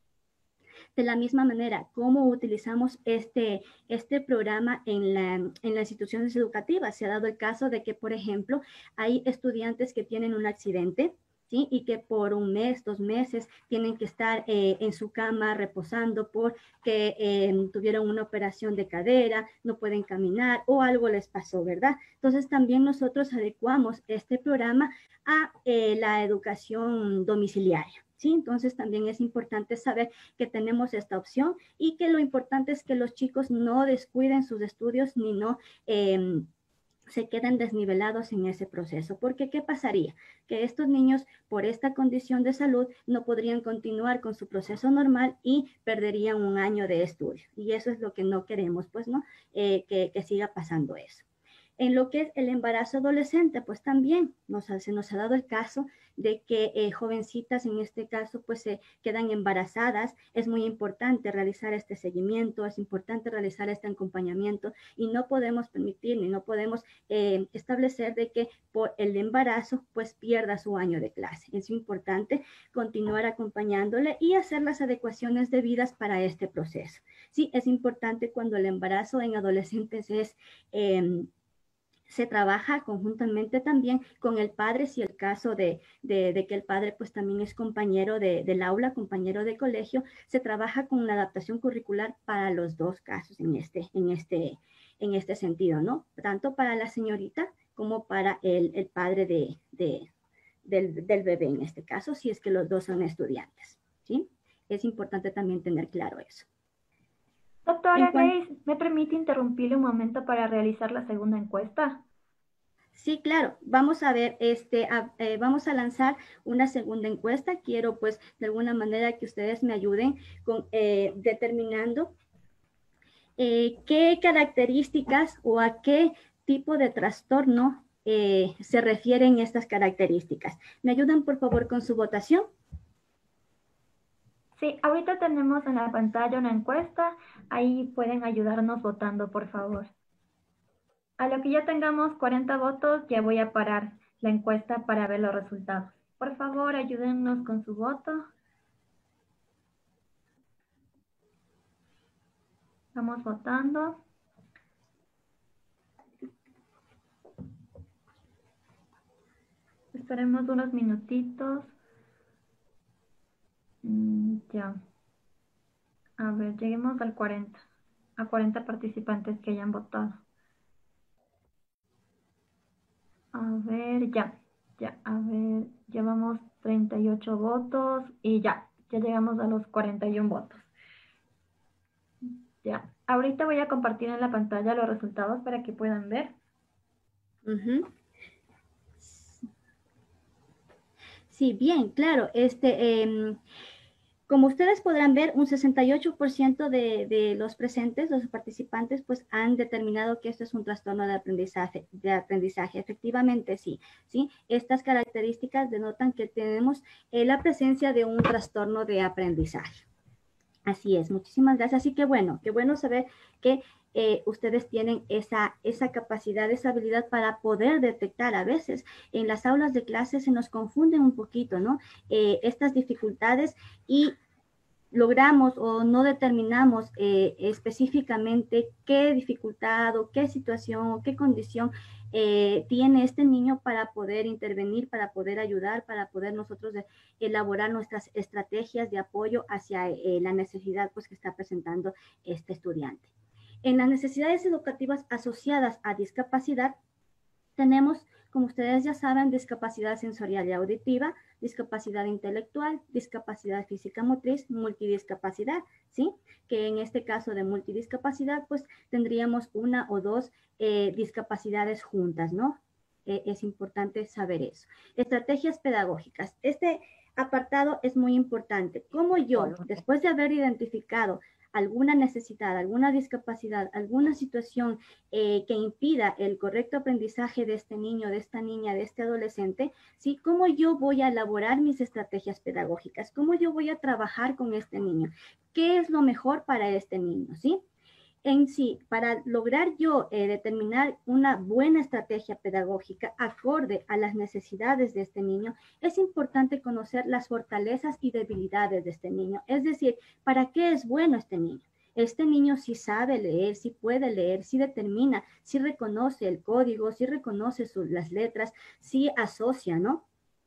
De la misma manera, ¿cómo utilizamos este, este programa en, la, en las instituciones educativas? Se ha dado el caso de que, por ejemplo, hay estudiantes que tienen un accidente, ¿sí? Y que por un mes, dos meses, tienen que estar eh, en su cama reposando porque eh, tuvieron una operación de cadera, no pueden caminar o algo les pasó, ¿verdad? Entonces, también nosotros adecuamos este programa a eh, la educación domiciliaria. ¿Sí? Entonces también es importante saber que tenemos esta opción y que lo importante es que los chicos no descuiden sus estudios ni no eh, se queden desnivelados en ese proceso. Porque ¿qué pasaría? Que estos niños por esta condición de salud no podrían continuar con su proceso normal y perderían un año de estudio. Y eso es lo que no queremos, pues, ¿no? Eh, que, que siga pasando eso. En lo que es el embarazo adolescente, pues también nos ha, se nos ha dado el caso de que eh, jovencitas en este caso pues se quedan embarazadas. Es muy importante realizar este seguimiento, es importante realizar este acompañamiento y no podemos permitir ni no podemos eh, establecer de que por el embarazo pues pierda su año de clase. Es importante continuar acompañándole y hacer las adecuaciones debidas para este proceso. Sí, es importante cuando el embarazo en adolescentes es... Eh, se trabaja conjuntamente también con el padre, si el caso de, de, de que el padre pues también es compañero de, del aula, compañero de colegio, se trabaja con la adaptación curricular para los dos casos en este, en este, en este sentido, ¿no? Tanto para la señorita como para el, el padre de, de, del, del bebé en este caso, si es que los dos son estudiantes, ¿sí? Es importante también tener claro eso. Doctora Grace, ¿me permite interrumpirle un momento para realizar la segunda encuesta? Sí, claro. Vamos a ver, este, a, eh, vamos a lanzar una segunda encuesta. Quiero, pues, de alguna manera que ustedes me ayuden con eh, determinando eh, qué características o a qué tipo de trastorno eh, se refieren estas características. ¿Me ayudan, por favor, con su votación? Sí, ahorita tenemos en la pantalla una encuesta. Ahí pueden ayudarnos votando, por favor. A lo que ya tengamos cuarenta votos, ya voy a parar la encuesta para ver los resultados. Por favor, ayúdennos con su voto. Estamos votando. Esperemos unos minutitos. Mm, ya. A ver, lleguemos al cuarenta. A cuarenta participantes que hayan votado. A ver, ya. Ya, a ver, llevamos treinta y ocho votos y ya. Ya llegamos a los cuarenta y uno votos. Ya. Ahorita voy a compartir en la pantalla los resultados para que puedan ver. Uh-huh. Sí, bien, claro. Este, eh, como ustedes podrán ver, un sesenta y ocho por ciento de, de los presentes, los participantes, pues han determinado que esto es un trastorno de aprendizaje. De aprendizaje. Efectivamente, sí, sí. Estas características denotan que tenemos eh, la presencia de un trastorno de aprendizaje. Así es, muchísimas gracias. Así que bueno, qué bueno saber que eh, ustedes tienen esa, esa capacidad, esa habilidad para poder detectar. A veces en las aulas de clase se nos confunden un poquito, ¿no? Eh, estas dificultades y logramos o no determinamos eh, específicamente qué dificultad o qué situación o qué condición eh, tiene este niño para poder intervenir, para poder ayudar, para poder nosotros elaborar nuestras estrategias de apoyo hacia eh, la necesidad pues, que está presentando este estudiante. En las necesidades educativas asociadas a discapacidad, tenemos, como ustedes ya saben, discapacidad sensorial y auditiva, discapacidad intelectual, discapacidad física motriz, multidiscapacidad, ¿sí? Que en este caso de multidiscapacidad, pues tendríamos una o dos eh, discapacidades juntas, ¿no? Eh, es importante saber eso. Estrategias pedagógicas. Este apartado es muy importante. ¿Cómo yo, después de haber identificado alguna necesidad, alguna discapacidad, alguna situación eh, que impida el correcto aprendizaje de este niño, de esta niña, de este adolescente, ¿sí? ¿Cómo yo voy a elaborar mis estrategias pedagógicas? ¿Cómo yo voy a trabajar con este niño? ¿Qué es lo mejor para este niño? ¿Sí? en sí, para lograr yo eh, determinar una buena estrategia pedagógica acorde a las necesidades de este niño, es importante conocer las fortalezas y debilidades de este niño. Es decir, ¿para qué es bueno este niño? Este niño sí sabe leer, sí puede leer, sí determina, sí reconoce el código, sí reconoce su, las letras, sí asocia, ¿no?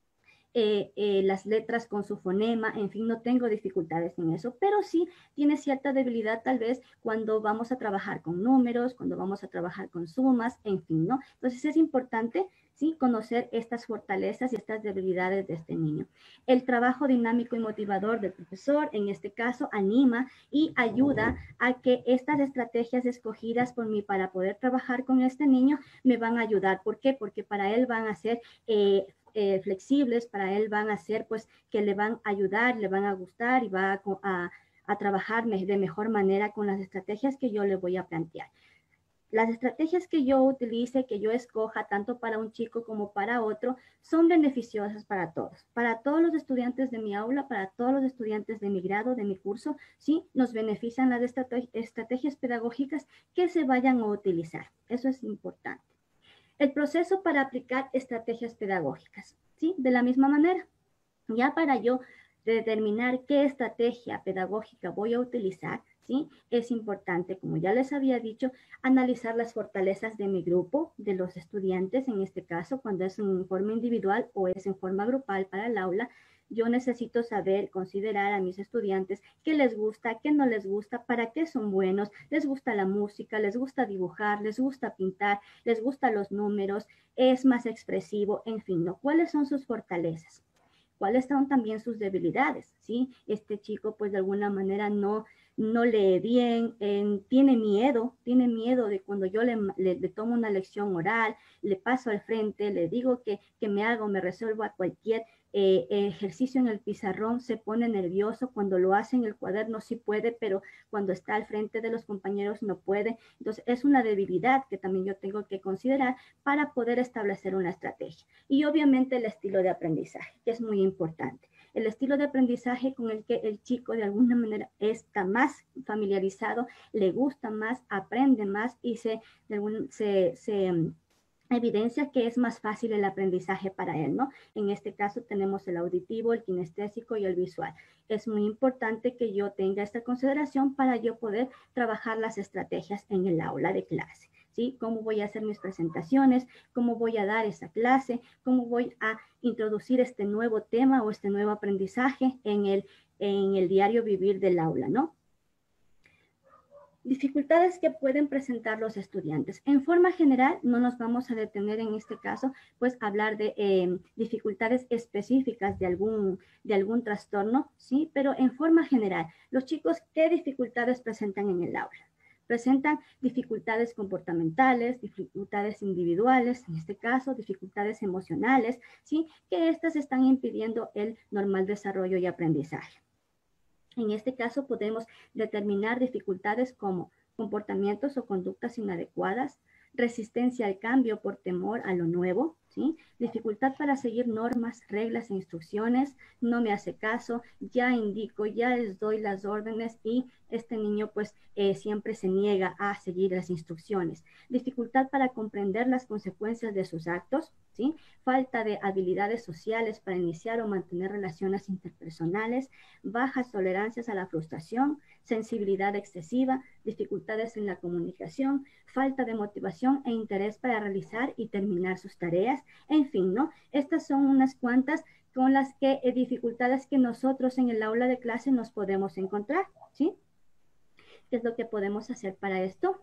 Eh, eh, las letras con su fonema, en fin, no tengo dificultades en eso, pero sí tiene cierta debilidad tal vez cuando vamos a trabajar con números, cuando vamos a trabajar con sumas, en fin, ¿no? Entonces es importante, sí, conocer estas fortalezas y estas debilidades de este niño. El trabajo dinámico y motivador del profesor, en este caso, anima y ayuda a que estas estrategias escogidas por mí para poder trabajar con este niño me van a ayudar. ¿Por qué? Porque para él van a ser eh, Eh, flexibles, para él van a ser pues que le van a ayudar, le van a gustar y va a, a, a trabajar de mejor manera con las estrategias que yo le voy a plantear. Las estrategias que yo utilice, que yo escoja tanto para un chico como para otro, son beneficiosas para todos, para todos los estudiantes de mi aula, para todos los estudiantes de mi grado, de mi curso, ¿sí? Nos benefician las estrate estrategias pedagógicas que se vayan a utilizar. Eso es importante. El proceso para aplicar estrategias pedagógicas, ¿sí? De la misma manera, ya para yo determinar qué estrategia pedagógica voy a utilizar, ¿sí? Es importante, como ya les había dicho, analizar las fortalezas de mi grupo, de los estudiantes, en este caso, cuando es en forma individual o es en forma grupal para el aula. Yo necesito saber, considerar a mis estudiantes qué les gusta, qué no les gusta, para qué son buenos, les gusta la música, les gusta dibujar, les gusta pintar, les gustan los números, es más expresivo, en fin, ¿no? ¿Cuáles son sus fortalezas? ¿Cuáles son también sus debilidades? ¿Sí? Este chico, pues de alguna manera no, no lee bien, eh, tiene miedo, tiene miedo de cuando yo le, le, le tomo una lección oral, le paso al frente, le digo que, que me haga o me resuelva cualquier eh, ejercicio en el pizarrón, se pone nervioso. Cuando lo hace en el cuaderno sí puede, pero cuando está al frente de los compañeros no puede. Entonces es una debilidad que también yo tengo que considerar para poder establecer una estrategia. Y obviamente el estilo de aprendizaje, que es muy importante. El estilo de aprendizaje con el que el chico de alguna manera está más familiarizado, le gusta más, aprende más y se, de algún, se, se evidencia que es más fácil el aprendizaje para él, ¿no? En este caso tenemos el auditivo, el kinestésico y el visual. Es muy importante que yo tenga esta consideración para yo poder trabajar las estrategias en el aula de clase, ¿sí? Cómo voy a hacer mis presentaciones, cómo voy a dar esa clase, cómo voy a introducir este nuevo tema o este nuevo aprendizaje en el, en el diario vivir del aula, ¿no? Dificultades que pueden presentar los estudiantes. En forma general, no nos vamos a detener en este caso, pues hablar de eh, dificultades específicas de algún, de algún trastorno, ¿sí? Pero en forma general, los chicos, ¿qué dificultades presentan en el aula? Presentan dificultades comportamentales, dificultades individuales, en este caso, dificultades emocionales, ¿sí? Que estas están impidiendo el normal desarrollo y aprendizaje. En este caso podemos determinar dificultades como comportamientos o conductas inadecuadas, resistencia al cambio por temor a lo nuevo, ¿sí? Dificultad para seguir normas, reglas e instrucciones, no me hace caso, ya indico, ya les doy las órdenes y este niño pues eh, siempre se niega a seguir las instrucciones. Dificultad para comprender las consecuencias de sus actos, ¿sí? Falta de habilidades sociales para iniciar o mantener relaciones interpersonales, bajas tolerancias a la frustración, sensibilidad excesiva, dificultades en la comunicación, falta de motivación e interés para realizar y terminar sus tareas, en fin, ¿no? Estas son unas cuantas con las que eh, dificultades que nosotros en el aula de clase nos podemos encontrar, ¿sí? ¿Qué es lo que podemos hacer para esto?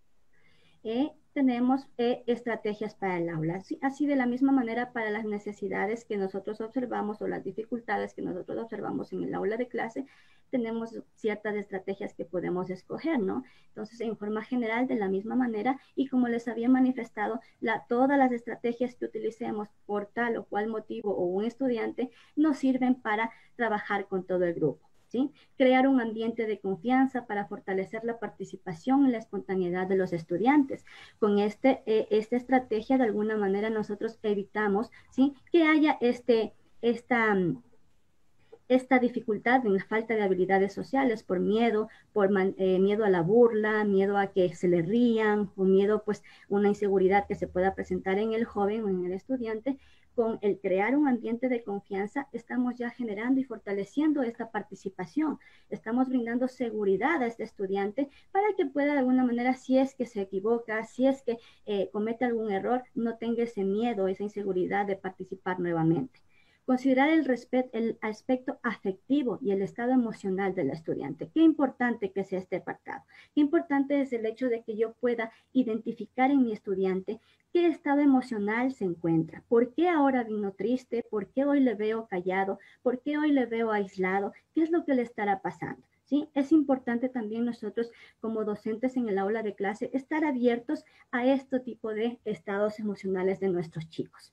Eh, tenemos eh, estrategias para el aula. Así, así de la misma manera para las necesidades que nosotros observamos o las dificultades que nosotros observamos en el aula de clase, tenemos ciertas estrategias que podemos escoger, ¿no? Entonces, en forma general, de la misma manera, y como les había manifestado, la, todas las estrategias que utilicemos por tal o cual motivo o un estudiante nos sirven para trabajar con todo el grupo. ¿Sí? Crear un ambiente de confianza para fortalecer la participación y la espontaneidad de los estudiantes. Con este, eh, esta estrategia, de alguna manera, nosotros evitamos, ¿sí? Que haya este, esta, esta dificultad en la falta de habilidades sociales por miedo, por man, eh, miedo a la burla, miedo a que se le rían o miedo pues una inseguridad que se pueda presentar en el joven o en el estudiante. Con el crear un ambiente de confianza, estamos ya generando y fortaleciendo esta participación. Estamos brindando seguridad a este estudiante para que pueda de alguna manera, si es que se equivoca, si es que eh, comete algún error, no tenga ese miedo, esa inseguridad de participar nuevamente. Considerar el, el aspecto afectivo y el estado emocional del estudiante. Qué importante que sea este apartado. Qué importante es el hecho de que yo pueda identificar en mi estudiante qué estado emocional se encuentra. ¿Por qué ahora vino triste? ¿Por qué hoy le veo callado? ¿Por qué hoy le veo aislado? ¿Qué es lo que le estará pasando? ¿Sí? Es importante también nosotros como docentes en el aula de clase estar abiertos a este tipo de estados emocionales de nuestros chicos.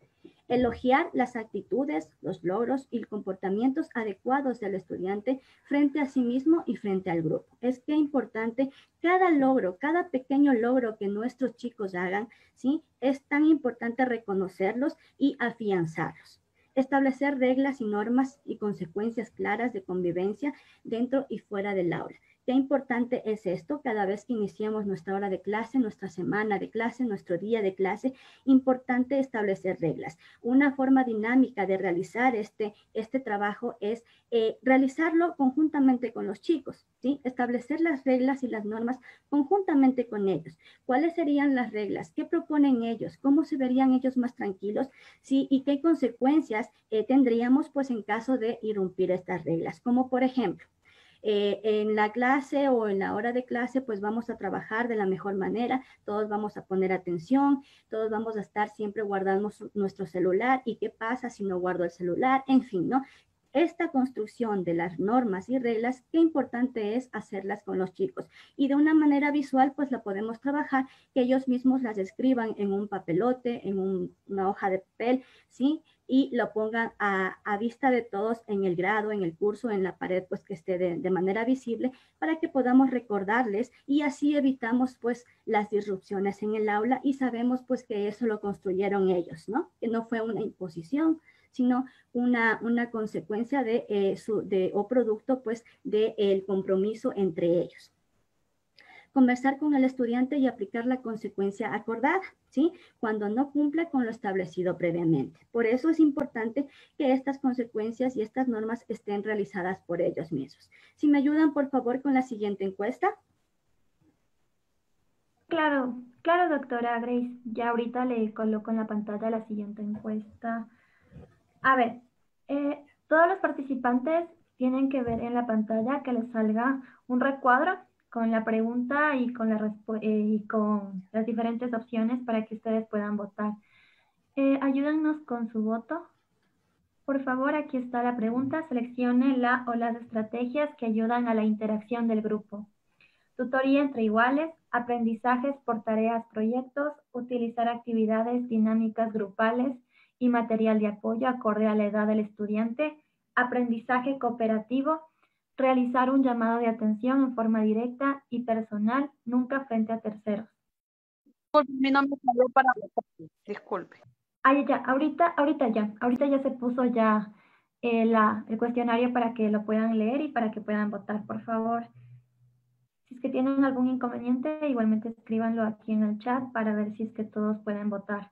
Elogiar las actitudes, los logros y comportamientos adecuados del estudiante frente a sí mismo y frente al grupo. Es que importante cada logro, cada pequeño logro que nuestros chicos hagan, ¿sí? Es tan importante reconocerlos y afianzarlos. Establecer reglas y normas y consecuencias claras de convivencia dentro y fuera del aula. Qué importante es esto cada vez que iniciamos nuestra hora de clase, nuestra semana de clase, nuestro día de clase. Importante establecer reglas. Una forma dinámica de realizar este, este trabajo es eh, realizarlo conjuntamente con los chicos, ¿sí? Establecer las reglas y las normas conjuntamente con ellos. ¿Cuáles serían las reglas? ¿Qué proponen ellos? ¿Cómo se verían ellos más tranquilos? ¿Sí? ¿Y qué consecuencias eh, tendríamos pues en caso de irrumpir estas reglas? Como por ejemplo, Eh, en la clase o en la hora de clase, pues vamos a trabajar de la mejor manera, todos vamos a poner atención, todos vamos a estar siempre guardando su, nuestro celular, y qué pasa si no guardo el celular, en fin, ¿no? Esta construcción de las normas y reglas, qué importante es hacerlas con los chicos. Y de una manera visual, pues la podemos trabajar, que ellos mismos las escriban en un papelote, en un, una hoja de papel, ¿sí? Y lo pongan a, a vista de todos en el grado, en el curso, en la pared, pues que esté de, de manera visible, para que podamos recordarles, y así evitamos pues las disrupciones en el aula y sabemos pues que eso lo construyeron ellos, ¿no? Que no fue una imposición, sino una, una consecuencia de, eh, su, de, o producto pues del de, compromiso entre ellos. Conversar con el estudiante y aplicar la consecuencia acordada, ¿sí? Cuando no cumple con lo establecido previamente. Por eso es importante que estas consecuencias y estas normas estén realizadas por ellos mismos. Si me ayudan, por favor, con la siguiente encuesta. Claro, claro, doctora Grace. Ya ahorita le coloco en la pantalla la siguiente encuesta. A ver, eh, todos los participantes tienen que ver en la pantalla que les salga un recuadro con la pregunta y con, la eh, y con las diferentes opciones para que ustedes puedan votar. Eh, ayúdennos con su voto. Por favor, aquí está la pregunta. Seleccione la o las estrategias que ayudan a la interacción del grupo. Tutoría entre iguales, aprendizajes por tareas, proyectos, utilizar actividades dinámicas grupales y material de apoyo acorde a la edad del estudiante, aprendizaje cooperativo, realizar un llamado de atención en forma directa y personal, nunca frente a terceros. Mi nombre salió para votar. Disculpe. Ah, ya, ahorita, ahorita ya, ahorita ya se puso ya eh, la, el cuestionario para que lo puedan leer y para que puedan votar, por favor. Si es que tienen algún inconveniente, igualmente escríbanlo aquí en el chat para ver si es que todos pueden votar.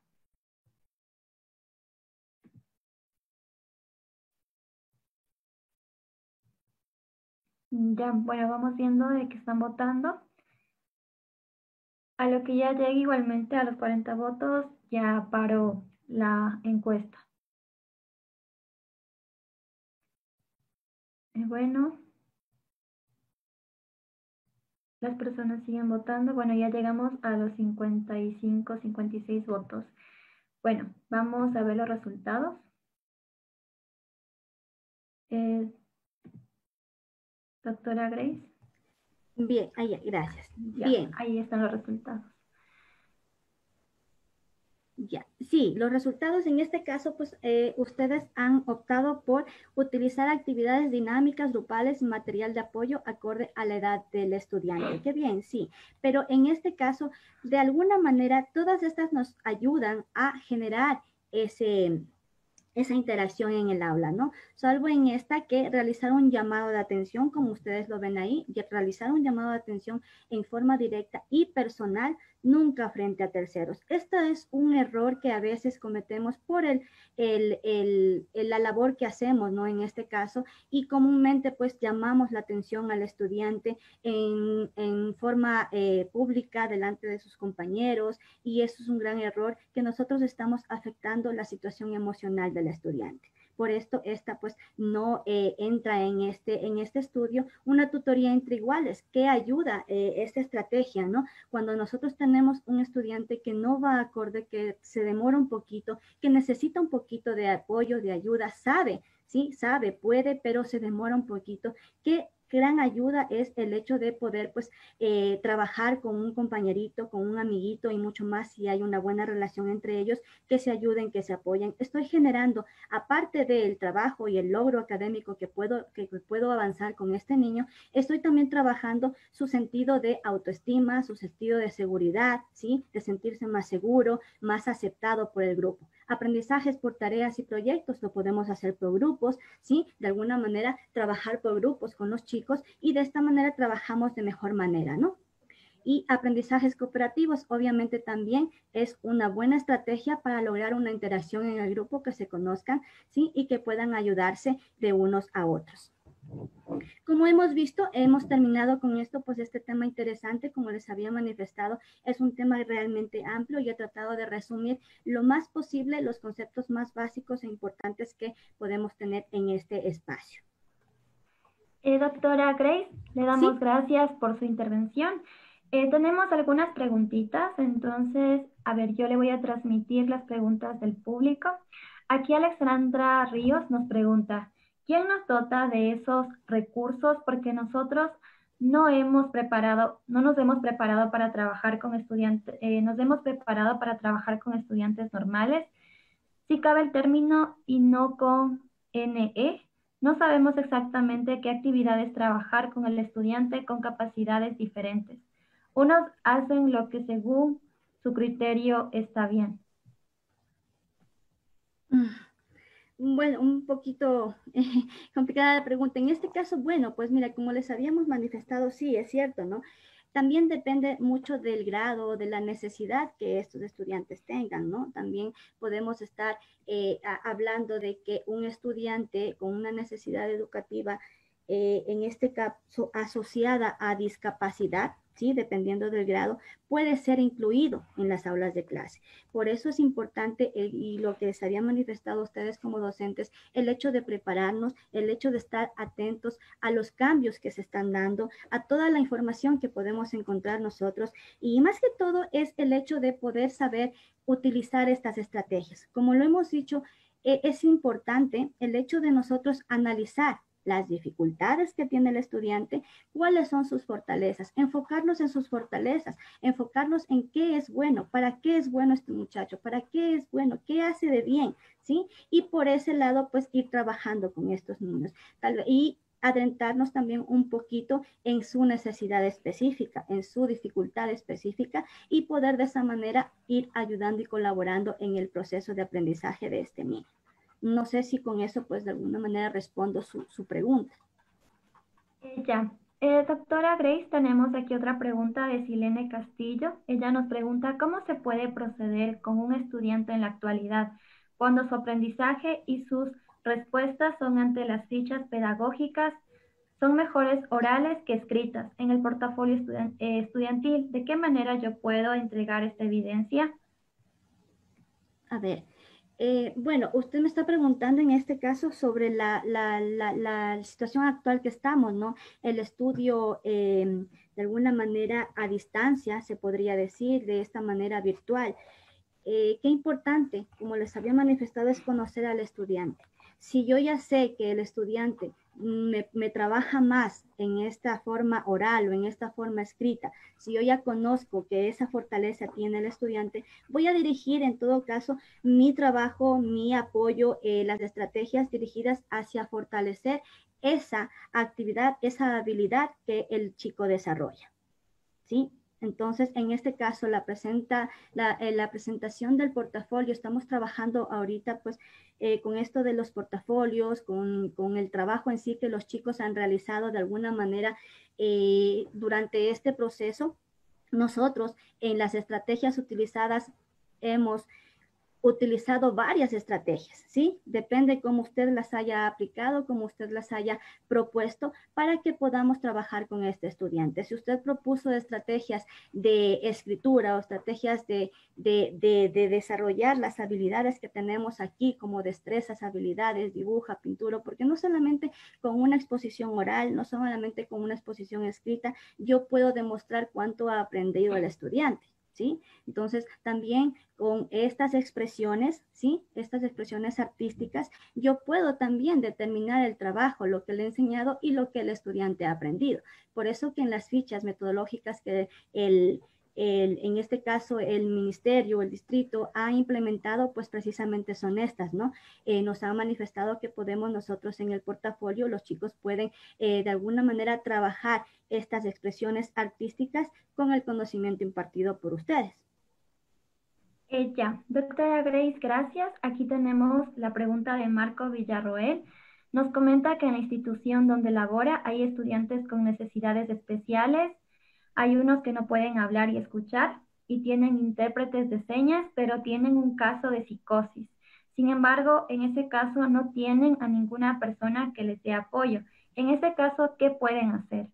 Ya, bueno, vamos viendo de que están votando. A lo que ya llegue igualmente a los cuarenta votos, ya paro la encuesta. Eh, bueno, las personas siguen votando. Bueno, ya llegamos a los cincuenta y cinco, cincuenta y seis votos. Bueno, vamos a ver los resultados. Eh, doctora Grace. Bien, ahí, gracias. Ya, bien. Ahí están los resultados. Ya, sí, los resultados en este caso, pues eh, ustedes han optado por utilizar actividades dinámicas, grupales y material de apoyo acorde a la edad del estudiante. Qué bien, sí, pero en este caso, de alguna manera, todas estas nos ayudan a generar ese, esa interacción en el aula, ¿no? Salvo en esta que realizar un llamado de atención, como ustedes lo ven ahí, y realizar un llamado de atención en forma directa y personal, nunca frente a terceros. Este es un error que a veces cometemos por el, el, el, el, la labor que hacemos, ¿no? En este caso, y comúnmente pues llamamos la atención al estudiante en, en forma eh, pública delante de sus compañeros, y eso es un gran error que nosotros estamos afectando la situación emocional del estudiante. Por esto, esta pues no eh, entra en este, en este estudio una tutoría entre iguales. ¿Qué ayuda eh, esta estrategia, no? Cuando nosotros tenemos un estudiante que no va acorde, que se demora un poquito, que necesita un poquito de apoyo, de ayuda, sabe, sí, sabe, puede, pero se demora un poquito, ¿qué gran ayuda es el hecho de poder pues eh, trabajar con un compañerito, con un amiguito y mucho más si hay una buena relación entre ellos, que se ayuden, que se apoyen? Estoy generando, aparte del trabajo y el logro académico que puedo, que puedo avanzar con este niño, estoy también trabajando su sentido de autoestima, su sentido de seguridad, ¿sí? De sentirse más seguro, más aceptado por el grupo. Aprendizajes por tareas y proyectos lo podemos hacer por grupos, ¿sí? De alguna manera trabajar por grupos con los chicos, y de esta manera trabajamos de mejor manera, ¿no? Y aprendizajes cooperativos, obviamente también es una buena estrategia para lograr una interacción en el grupo, que se conozcan, ¿sí? Y que puedan ayudarse de unos a otros. Como hemos visto, hemos terminado con esto, pues este tema interesante, como les había manifestado, es un tema realmente amplio, y he tratado de resumir lo más posible los conceptos más básicos e importantes que podemos tener en este espacio. Eh, doctora Grace, le damos ¿Sí? gracias por su intervención. Eh, tenemos algunas preguntitas, entonces, a ver, yo le voy a transmitir las preguntas del público. Aquí Alexandra Ríos nos pregunta, ¿quién nos dota de esos recursos? Porque nosotros no hemos preparado, no nos hemos preparado para trabajar con estudiantes, eh, nos hemos preparado para trabajar con estudiantes normales, si cabe el término, y no con N E. No sabemos exactamente qué actividades trabajar con el estudiante con capacidades diferentes. Unos hacen lo que según su criterio está bien. Bueno, un poquito eh, complicada la pregunta. En este caso, bueno, pues mira, como les habíamos manifestado, sí, es cierto, ¿no? También depende mucho del grado, de la necesidad que estos estudiantes tengan, ¿no? También podemos estar eh, a, hablando de que un estudiante con una necesidad educativa, eh, en este caso asociada a discapacidad, ¿sí? Dependiendo del grado, puede ser incluido en las aulas de clase. Por eso es importante, el, y lo que les había manifestado a ustedes como docentes, el hecho de prepararnos, el hecho de estar atentos a los cambios que se están dando, a toda la información que podemos encontrar nosotros, y más que todo es el hecho de poder saber utilizar estas estrategias. Como lo hemos dicho, eh, es importante el hecho de nosotros analizar las dificultades que tiene el estudiante, cuáles son sus fortalezas, enfocarnos en sus fortalezas, enfocarnos en qué es bueno, para qué es bueno este muchacho, para qué es bueno, qué hace de bien, ¿sí? Y por ese lado, pues ir trabajando con estos niños. Tal vez, y adentrarnos también un poquito en su necesidad específica, en su dificultad específica, y poder de esa manera ir ayudando y colaborando en el proceso de aprendizaje de este niño. No sé si con eso, pues, de alguna manera respondo su, su pregunta. Eh, ya. Eh, doctora Grace, tenemos aquí otra pregunta de Silene Castillo. Ella nos pregunta, ¿cómo se puede proceder con un estudiante en la actualidad cuando su aprendizaje y sus respuestas son ante las fichas pedagógicas, son mejores orales que escritas en el portafolio estudiant eh, estudiantil? ¿De qué manera yo puedo entregar esta evidencia? A ver. Eh, bueno, usted me está preguntando en este caso sobre la, la, la, la situación actual que estamos, ¿no? El estudio eh, de alguna manera a distancia, se podría decir, de esta manera virtual. Eh, qué importante, como les había manifestado, es conocer al estudiante. Si yo ya sé que el estudiante me, me trabaja más en esta forma oral o en esta forma escrita, si yo ya conozco que esa fortaleza tiene el estudiante, voy a dirigir en todo caso mi trabajo, mi apoyo, eh, las estrategias dirigidas hacia fortalecer esa actividad, esa habilidad que el chico desarrolla, ¿sí? Entonces, en este caso, la, presenta, la, eh, la presentación del portafolio, estamos trabajando ahorita pues eh, con esto de los portafolios, con, con el trabajo en sí que los chicos han realizado de alguna manera eh, durante este proceso. Nosotros en las estrategias utilizadas hemos utilizado varias estrategias, ¿sí? Depende cómo usted las haya aplicado, cómo usted las haya propuesto para que podamos trabajar con este estudiante. Si usted propuso estrategias de escritura o estrategias de, de, de, de desarrollar las habilidades que tenemos aquí, como destrezas, habilidades, dibuja, pintura, porque no solamente con una exposición oral, no solamente con una exposición escrita, yo puedo demostrar cuánto ha aprendido el estudiante. ¿Sí? Entonces, también con estas expresiones, ¿sí? Estas expresiones artísticas, yo puedo también determinar el trabajo, lo que le he enseñado y lo que el estudiante ha aprendido. Por eso que en las fichas metodológicas que el, el, en este caso el ministerio, el distrito ha implementado, pues precisamente son estas, ¿no? Eh, nos han manifestado que podemos nosotros en el portafolio, los chicos pueden eh, de alguna manera trabajar estas expresiones artísticas con el conocimiento impartido por ustedes. Eh, ya, doctora Grace, gracias. Aquí tenemos la pregunta de Marco Villarroel. Nos comenta que en la institución donde labora hay estudiantes con necesidades especiales, hay unos que no pueden hablar y escuchar y tienen intérpretes de señas, pero tienen un caso de psicosis. Sin embargo, en ese caso no tienen a ninguna persona que les dé apoyo. En ese caso, ¿qué pueden hacer?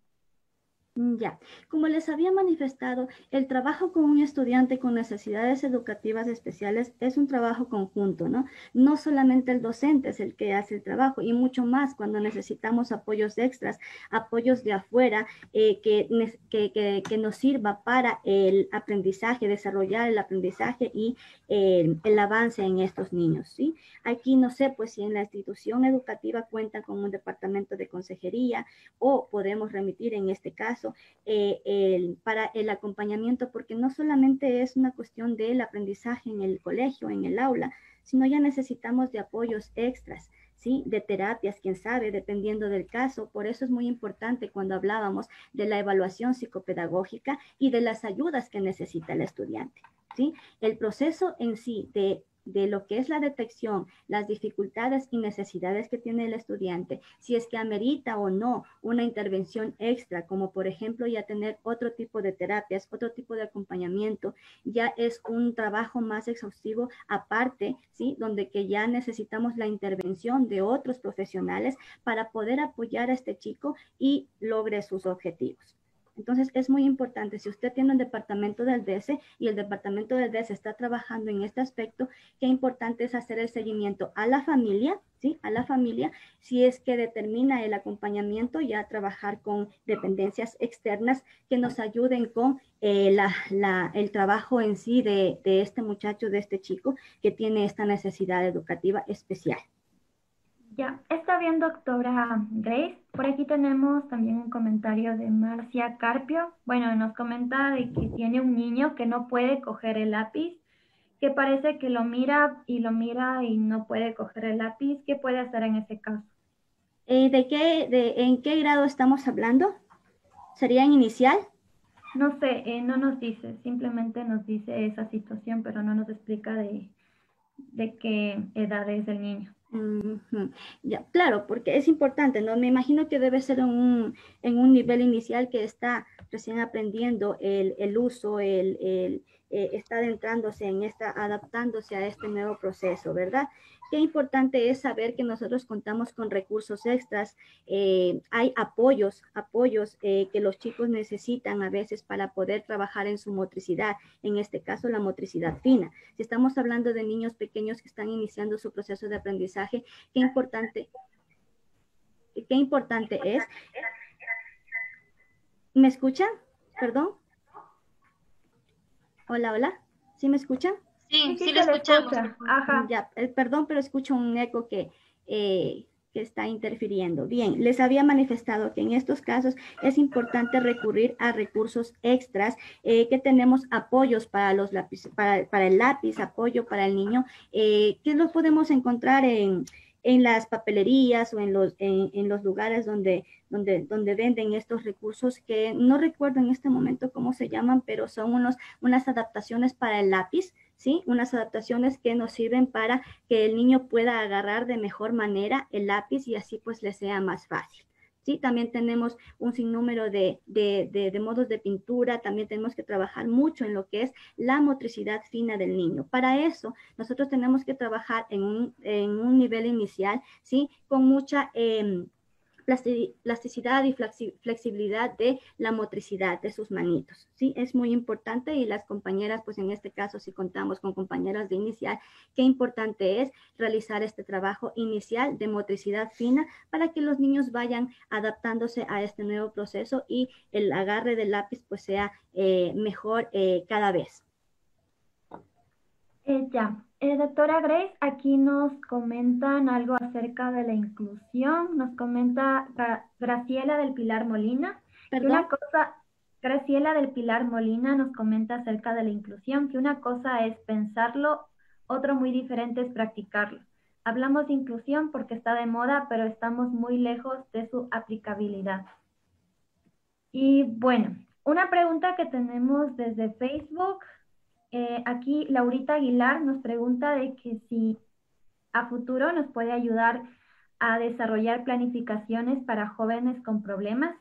Ya, como les había manifestado, el trabajo con un estudiante con necesidades educativas especiales es un trabajo conjunto, ¿no? No solamente el docente es el que hace el trabajo y mucho más cuando necesitamos apoyos extras, apoyos de afuera eh, que, que, que, que nos sirva para el aprendizaje, desarrollar el aprendizaje y eh, el avance en estos niños, ¿sí? Aquí no sé, pues si en la institución educativa cuenta con un departamento de consejería o podemos remitir en este caso Eh, el, para el acompañamiento, porque no solamente es una cuestión del aprendizaje en el colegio, en el aula, sino ya necesitamos de apoyos extras, ¿sí? De terapias, quién sabe, dependiendo del caso. Por eso es muy importante cuando hablábamos de la evaluación psicopedagógica y de las ayudas que necesita el estudiante, ¿sí? El proceso en sí de de lo que es la detección, las dificultades y necesidades que tiene el estudiante, si es que amerita o no una intervención extra, como por ejemplo ya tener otro tipo de terapias, otro tipo de acompañamiento, ya es un trabajo más exhaustivo aparte, ¿sí? Donde que ya necesitamos la intervención de otros profesionales para poder apoyar a este chico y logre sus objetivos. Entonces, es muy importante, si usted tiene un departamento del D S y el departamento del D S está trabajando en este aspecto, qué importante es hacer el seguimiento a la familia, ¿sí? A la familia, si es que determina el acompañamiento, ya trabajar con dependencias externas que nos ayuden con eh, la, la, el trabajo en sí de, de este muchacho, de este chico que tiene esta necesidad educativa especial. Ya, está bien, doctora Grace. Por aquí tenemos también un comentario de Marcia Carpio. Bueno, nos comenta de que tiene un niño que no puede coger el lápiz, que parece que lo mira y lo mira y no puede coger el lápiz. ¿Qué puede hacer en ese caso? Eh, ¿de qué, de, ¿En qué grado estamos hablando? ¿Sería en inicial? No sé, eh, no nos dice, simplemente nos dice esa situación, pero no nos explica de, de qué edad es el niño. Uh-huh. Ya, claro, porque es importante, ¿no? Me imagino que debe ser en un, en un nivel inicial que está recién aprendiendo el, el uso, el, el eh, está adentrándose en esta, adaptándose a este nuevo proceso, ¿verdad? Qué importante es saber que nosotros contamos con recursos extras, eh, hay apoyos, apoyos eh, que los chicos necesitan a veces para poder trabajar en su motricidad, en este caso la motricidad fina. Si estamos hablando de niños pequeños que están iniciando su proceso de aprendizaje, qué importante, qué importante es. ¿Me escuchan? Perdón. Hola, hola. ¿Sí me escuchan? Sí, sí, sí lo escuchamos. Ajá. Ya, el, perdón, pero escucho un eco que, eh, que está interfiriendo. Bien, les había manifestado que en estos casos es importante recurrir a recursos extras, eh, que tenemos apoyos para los lápices, para, para el lápiz, apoyo para el niño, eh, que los podemos encontrar en en las papelerías o en los, en, en los lugares donde, donde, donde venden estos recursos, que no recuerdo en este momento cómo se llaman, pero son unos, unas adaptaciones para el lápiz, ¿sí? Unas adaptaciones que nos sirven para que el niño pueda agarrar de mejor manera el lápiz y así pues le sea más fácil. Sí, también tenemos un sinnúmero de, de, de, de modos de pintura, también tenemos que trabajar mucho en lo que es la motricidad fina del niño. Para eso, nosotros tenemos que trabajar en un, en un nivel inicial, ¿sí? Con mucha eh, plasticidad y flexibilidad de la motricidad de sus manitos, ¿sí? Es muy importante y las compañeras, pues en este caso, si contamos con compañeras de inicial, qué importante es realizar este trabajo inicial de motricidad fina para que los niños vayan adaptándose a este nuevo proceso y el agarre del lápiz pues sea eh, mejor eh, cada vez. Eh, ya, eh, doctora Grace, aquí nos comentan algo acerca de la inclusión. Nos comenta Gra Graciela del Pilar Molina. Que una cosa, Graciela del Pilar Molina nos comenta acerca de la inclusión, que una cosa es pensarlo, otro muy diferente es practicarlo. Hablamos de inclusión porque está de moda, pero estamos muy lejos de su aplicabilidad. Y bueno, una pregunta que tenemos desde Facebook. Eh, aquí Laurita Aguilar nos pregunta de que si a futuro nos puede ayudar a desarrollar planificaciones para jóvenes con problemas.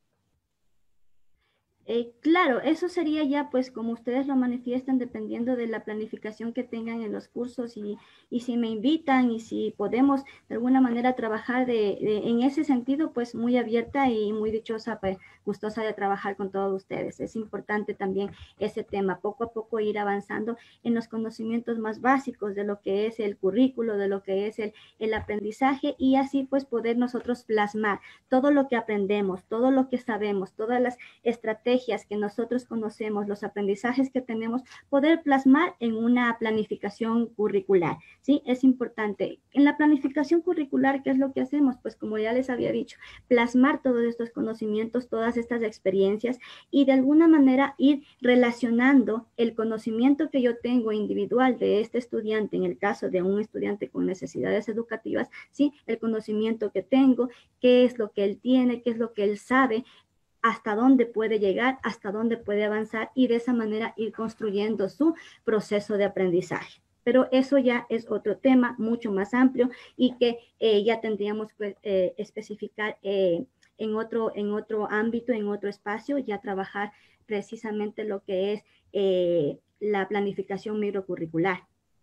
Eh, claro, eso sería ya pues como ustedes lo manifiestan dependiendo de la planificación que tengan en los cursos y, y si me invitan y si podemos de alguna manera trabajar de, de, en ese sentido, pues muy abierta y muy dichosa, pues gustosa de trabajar con todos ustedes. Es importante también ese tema, poco a poco ir avanzando en los conocimientos más básicos de lo que es el currículo, de lo que es el, el aprendizaje y así pues poder nosotros plasmar todo lo que aprendemos, todo lo que sabemos, todas las estrategias que nosotros conocemos, los aprendizajes que tenemos, poder plasmar en una planificación curricular, ¿sí? Es importante. En la planificación curricular, ¿qué es lo que hacemos? Pues como ya les había dicho, plasmar todos estos conocimientos, todas estas experiencias y de alguna manera ir relacionando el conocimiento que yo tengo individual de este estudiante, en el caso de un estudiante con necesidades educativas, ¿sí? El conocimiento que tengo, qué es lo que él tiene, qué es lo que él sabe, hasta dónde puede llegar, hasta dónde puede avanzar y de esa manera ir construyendo su proceso de aprendizaje. Pero eso ya es otro tema mucho más amplio y que eh, ya tendríamos que eh, especificar eh, en, otro, en otro ámbito, en otro espacio, ya trabajar precisamente lo que es eh, la planificación microcurricular.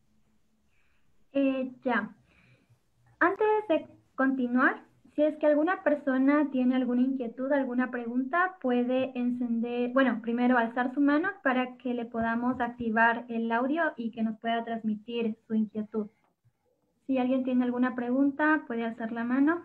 Eh, ya. Antes de continuar, si es que alguna persona tiene alguna inquietud, alguna pregunta, puede encender, bueno, primero alzar su mano para que le podamos activar el audio y que nos pueda transmitir su inquietud. Si alguien tiene alguna pregunta, puede alzar la mano.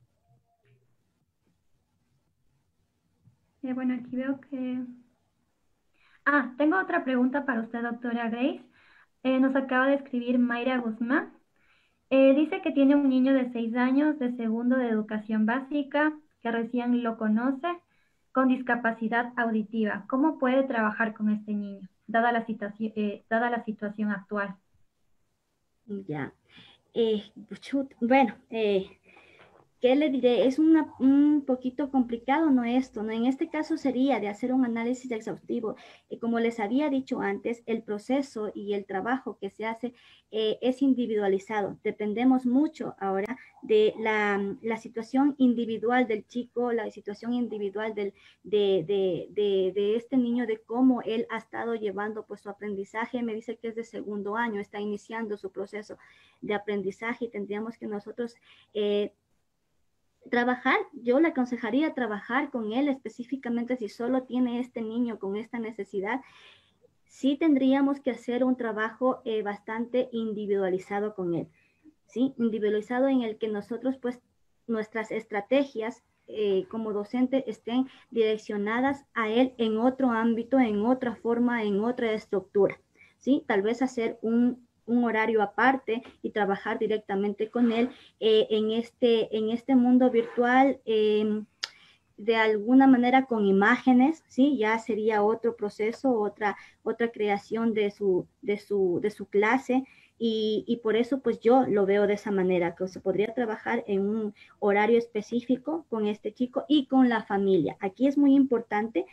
Eh, bueno, aquí veo que... Ah, tengo otra pregunta para usted, doctora Grace. Eh, nos acaba de escribir Mayra Guzmán. Eh, dice que tiene un niño de seis años de segundo de educación básica que recién lo conoce con discapacidad auditiva. ¿Cómo puede trabajar con este niño, dada la situación, eh, dada la situación actual? Ya. Eh, bueno, eh, ¿qué le diré? Es una, un poquito complicado, ¿no? Esto, ¿no? En este caso sería de hacer un análisis exhaustivo. Y como les había dicho antes, el proceso y el trabajo que se hace eh, es individualizado. Dependemos mucho ahora de la, la situación individual del chico, la situación individual del, de, de, de, de este niño, de cómo él ha estado llevando pues su aprendizaje. Me dice que es de segundo año, está iniciando su proceso de aprendizaje y tendríamos que nosotros... Eh, trabajar, yo le aconsejaría trabajar con él específicamente si solo tiene este niño con esta necesidad. Sí tendríamos que hacer un trabajo eh, bastante individualizado con él, ¿sí? Individualizado en el que nosotros, pues, nuestras estrategias eh, como docente estén direccionadas a él en otro ámbito, en otra forma, en otra estructura, ¿sí? Tal vez hacer un un horario aparte y trabajar directamente con él eh, en, este, en este mundo virtual, eh, de alguna manera con imágenes, ¿sí? Ya sería otro proceso, otra, otra creación de su, de su, de su clase, Y, y por eso pues yo lo veo de esa manera, que se podría trabajar en un horario específico con este chico y con la familia. Aquí es muy importante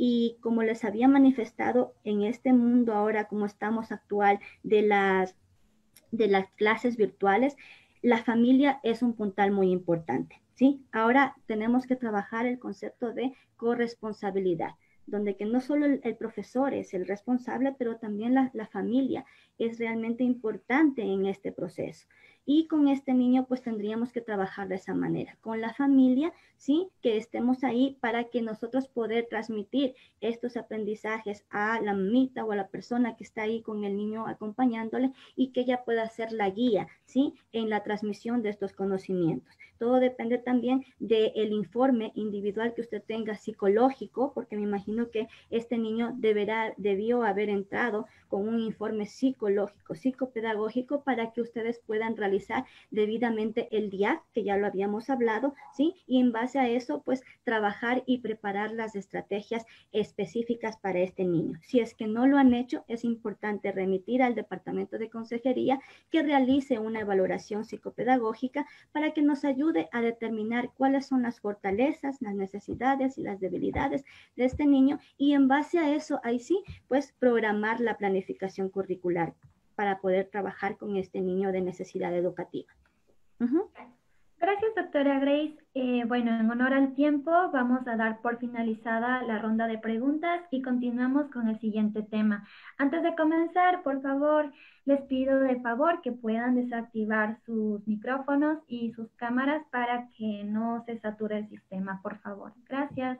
y como les había manifestado en este mundo ahora como estamos actual de las, de las clases virtuales, la familia es un puntal muy importante, ¿sí? Ahora tenemos que trabajar el concepto de corresponsabilidad, donde que no solo el, el profesor es el responsable, pero también la, la familia es realmente importante en este proceso. Y con este niño pues tendríamos que trabajar de esa manera, con la familia, ¿sí? Que estemos ahí para que nosotros poder transmitir estos aprendizajes a la mamita o a la persona que está ahí con el niño acompañándole y que ella pueda ser la guía, ¿sí? En la transmisión de estos conocimientos. Todo depende también del informe individual que usted tenga psicológico, porque me imagino que este niño deberá, debió haber entrado con un informe psicológico, psicopedagógico, para que ustedes puedan realizar debidamente el D I A C, que ya lo habíamos hablado, ¿sí? Y en base a eso, pues, trabajar y preparar las estrategias específicas para este niño. Si es que no lo han hecho, es importante remitir al Departamento de Consejería que realice una evaluación psicopedagógica para que nos ayude a determinar cuáles son las fortalezas, las necesidades y las debilidades de este niño y en base a eso, ahí sí, pues programar la planificación curricular para poder trabajar con este niño de necesidad educativa. Uh-huh. Gracias, doctora Grace. Eh, bueno, en honor al tiempo, vamos a dar por finalizada la ronda de preguntas y continuamos con el siguiente tema. Antes de comenzar, por favor, les pido de favor que puedan desactivar sus micrófonos y sus cámaras para que no se sature el sistema, por favor. Gracias.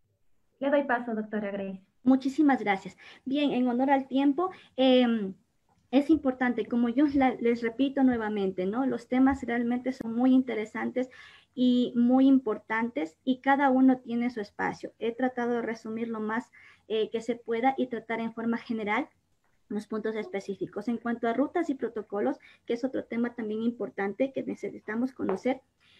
Le doy paso, doctora Grace. Muchísimas gracias. Bien, en honor al tiempo, eh, es importante, como yo la, les repito nuevamente, ¿no? Los temas realmente son muy interesantes y muy importantes y cada uno tiene su espacio. He tratado de resumir lo más eh, que se pueda y tratar en forma general los puntos específicos. En cuanto a rutas y protocolos, que es otro tema también importante que necesitamos conocer,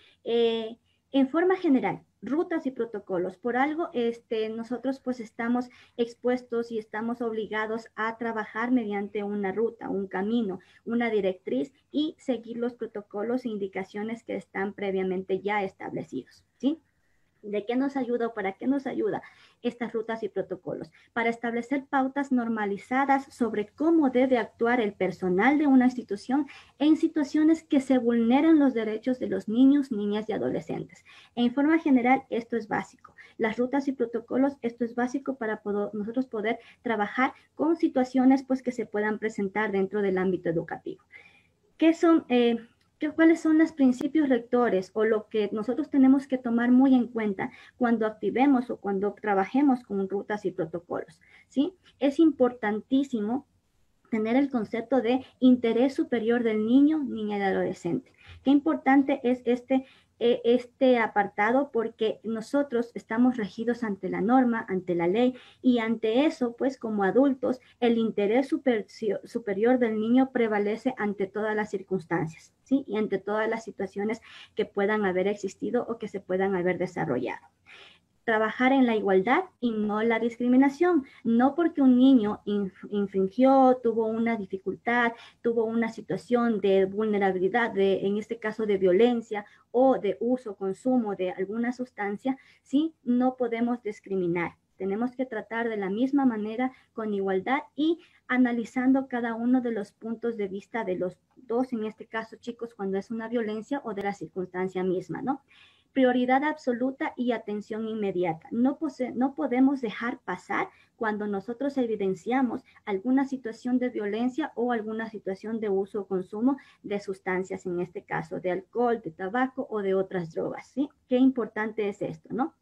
eh, en forma general, rutas y protocolos. Por algo, este, nosotros pues estamos expuestos y estamos obligados a trabajar mediante una ruta, un camino, una directriz y seguir los protocolos e indicaciones que están previamente ya establecidos, ¿sí? ¿De qué nos ayuda o para qué nos ayuda estas rutas y protocolos? Para establecer pautas normalizadas sobre cómo debe actuar el personal de una institución en situaciones que se vulneran los derechos de los niños, niñas y adolescentes. En forma general, esto es básico. Las rutas y protocolos, esto es básico para poder, nosotros poder trabajar con situaciones pues, que se puedan presentar dentro del ámbito educativo. ¿Qué son... Eh, ¿Cuáles son los principios rectores o lo que nosotros tenemos que tomar muy en cuenta cuando activemos o cuando trabajemos con rutas y protocolos? ¿Sí? Es importantísimo tener el concepto de interés superior del niño, niña y adolescente. Qué importante es este, eh, este apartado porque nosotros estamos regidos ante la norma, ante la ley y ante eso, pues como adultos, el interés super, superior del niño prevalece ante todas las circunstancias, ¿sí? Y ante todas las situaciones que puedan haber existido o que se puedan haber desarrollado. Trabajar en la igualdad y no la discriminación. No porque un niño infringió, tuvo una dificultad, tuvo una situación de vulnerabilidad, de, en este caso de violencia o de uso, consumo de alguna sustancia, ¿sí? No podemos discriminar. Tenemos que tratar de la misma manera, con igualdad y analizando cada uno de los puntos de vista de los dos, en este caso chicos, cuando es una violencia o de la circunstancia misma, ¿no? Prioridad absoluta y atención inmediata. No, no podemos dejar pasar cuando nosotros evidenciamos alguna situación de violencia o alguna situación de uso o consumo de sustancias, en este caso de alcohol, de tabaco o de otras drogas, ¿sí? Qué importante es esto, ¿no?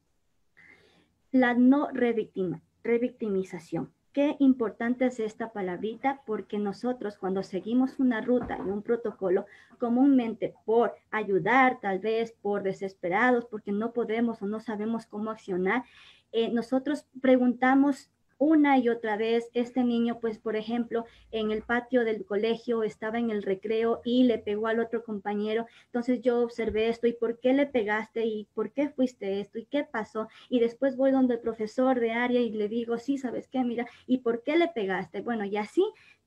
La no revictima, revictimización. Qué importante es esta palabrita porque nosotros cuando seguimos una ruta y un protocolo, comúnmente por ayudar, tal vez por desesperados, porque no podemos o no sabemos cómo accionar, eh, nosotros preguntamos una y otra vez. Este niño, pues, por ejemplo, en el patio del colegio estaba en el recreo y le pegó al otro compañero. Entonces yo observé esto, ¿y por qué le pegaste? ¿Y por qué fuiste esto? ¿Y qué pasó? Y después voy donde el profesor de área y le digo, sí, ¿sabes qué? Mira, ¿y por qué le pegaste? Bueno, y así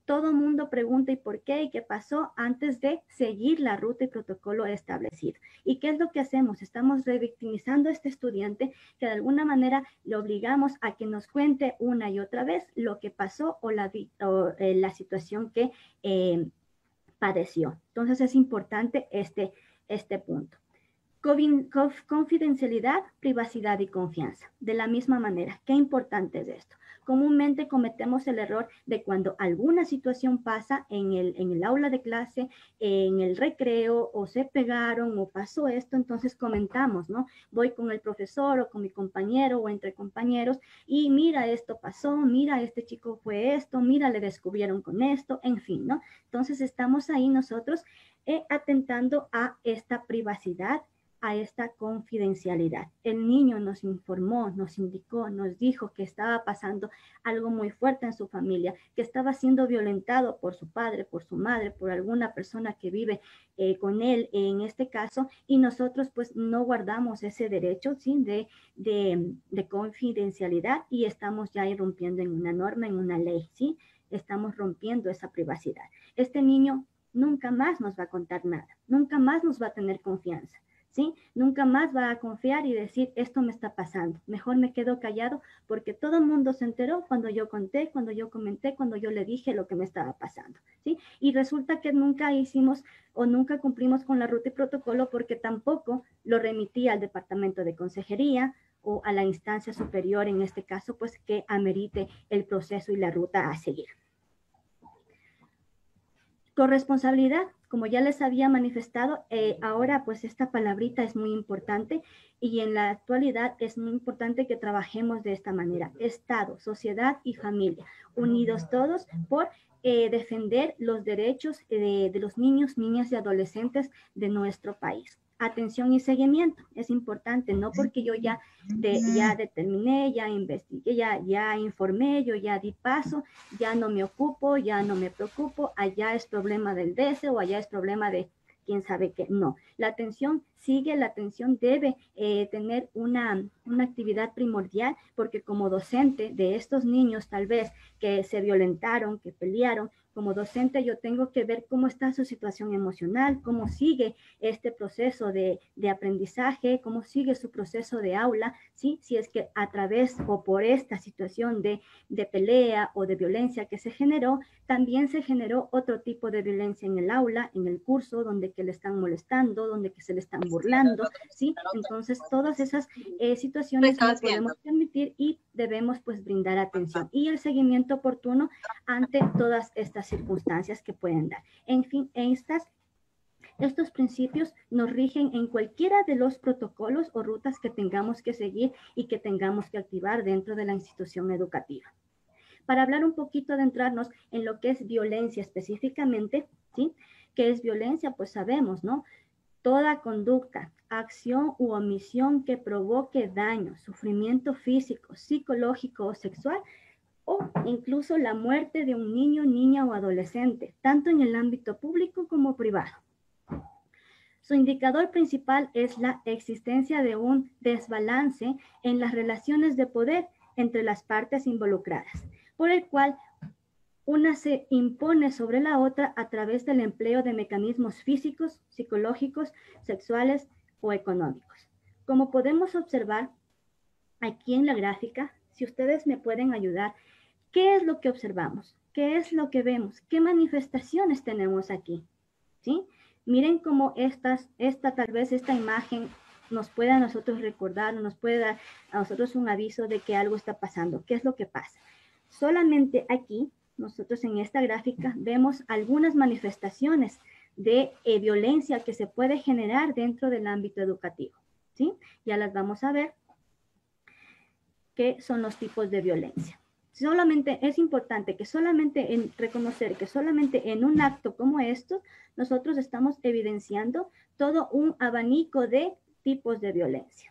todo mundo pregunta y por qué y qué pasó antes de seguir la ruta y protocolo establecido. ¿Y qué es lo que hacemos? Estamos revictimizando a este estudiante que de alguna manera le obligamos a que nos cuente una y otra vez lo que pasó o la, o, eh, la situación que eh, padeció. Entonces es importante este, este punto. Confidencialidad, privacidad y confianza. De la misma manera, ¿qué importante es esto? Comúnmente cometemos el error de cuando alguna situación pasa en el, en el aula de clase, en el recreo, o se pegaron, o pasó esto, entonces comentamos, ¿no? Voy con el profesor o con mi compañero o entre compañeros y mira, esto pasó, mira, este chico fue esto, mira, le descubrieron con esto, en fin, ¿no? Entonces estamos ahí nosotros eh, atentando a esta privacidad, a esta confidencialidad. El niño nos informó, nos indicó, nos dijo que estaba pasando algo muy fuerte en su familia, que estaba siendo violentado por su padre, por su madre, por alguna persona que vive eh, con él en este caso, y nosotros pues no guardamos ese derecho, ¿sí? de, de, de confidencialidad y estamos ya irrumpiendo en una norma, en una ley, ¿sí? Estamos rompiendo esa privacidad. Este niño nunca más nos va a contar nada, nunca más nos va a tener confianza. ¿Sí? Nunca más va a confiar y decir, esto me está pasando. Mejor me quedo callado porque todo el mundo se enteró cuando yo conté, cuando yo comenté, cuando yo le dije lo que me estaba pasando. ¿Sí? Y resulta que nunca hicimos o nunca cumplimos con la ruta y protocolo porque tampoco lo remitía al departamento de consejería o a la instancia superior, en este caso, pues que amerite el proceso y la ruta a seguir. Corresponsabilidad, como ya les había manifestado, eh, ahora pues esta palabrita es muy importante y en la actualidad es muy importante que trabajemos de esta manera. Estado, sociedad y familia, unidos todos por eh, defender los derechos de, de los niños, niñas y adolescentes de nuestro país. Atención y seguimiento es importante, no porque yo ya, de, ya determiné, ya investigué, ya, ya informé, yo ya di paso, ya no me ocupo, ya no me preocupo, allá es problema del D S o allá es problema de quién sabe qué. No, la atención sigue, la atención debe eh, tener una, una actividad primordial porque como docente de estos niños tal vez que se violentaron, que pelearon, como docente yo tengo que ver cómo está su situación emocional, cómo sigue este proceso de, de aprendizaje, cómo sigue su proceso de aula, ¿sí? Si es que a través o por esta situación de, de pelea o de violencia que se generó, también se generó otro tipo de violencia en el aula, en el curso, donde que le están molestando, donde que se le están burlando, ¿sí? Entonces, todas esas eh, situaciones no podemos permitir y debemos pues brindar atención y el seguimiento oportuno ante todas estas circunstancias que pueden dar. En fin, estas, estos principios nos rigen en cualquiera de los protocolos o rutas que tengamos que seguir y que tengamos que activar dentro de la institución educativa. Para hablar un poquito, adentrarnos en lo que es violencia específicamente, ¿sí? ¿Qué es violencia? Pues sabemos, ¿no? Toda conducta, acción u omisión que provoque daño, sufrimiento físico, psicológico o sexual, o incluso la muerte de un niño, niña o adolescente, tanto en el ámbito público como privado. Su indicador principal es la existencia de un desbalance en las relaciones de poder entre las partes involucradas, por el cual una se impone sobre la otra a través del empleo de mecanismos físicos, psicológicos, sexuales o económicos. Como podemos observar aquí en la gráfica, si ustedes me pueden ayudar, ¿qué es lo que observamos? ¿Qué es lo que vemos? ¿Qué manifestaciones tenemos aquí? ¿Sí? Miren cómo estas, esta, tal vez esta imagen nos puede a nosotros recordar, nos puede dar a nosotros un aviso de que algo está pasando. ¿Qué es lo que pasa? Solamente aquí, nosotros en esta gráfica, vemos algunas manifestaciones de eh, violencia que se puede generar dentro del ámbito educativo. ¿Sí? Ya las vamos a ver. ¿Qué son los tipos de violencia? Solamente es importante que solamente en reconocer que solamente en un acto como estos, nosotros estamos evidenciando todo un abanico de tipos de violencia.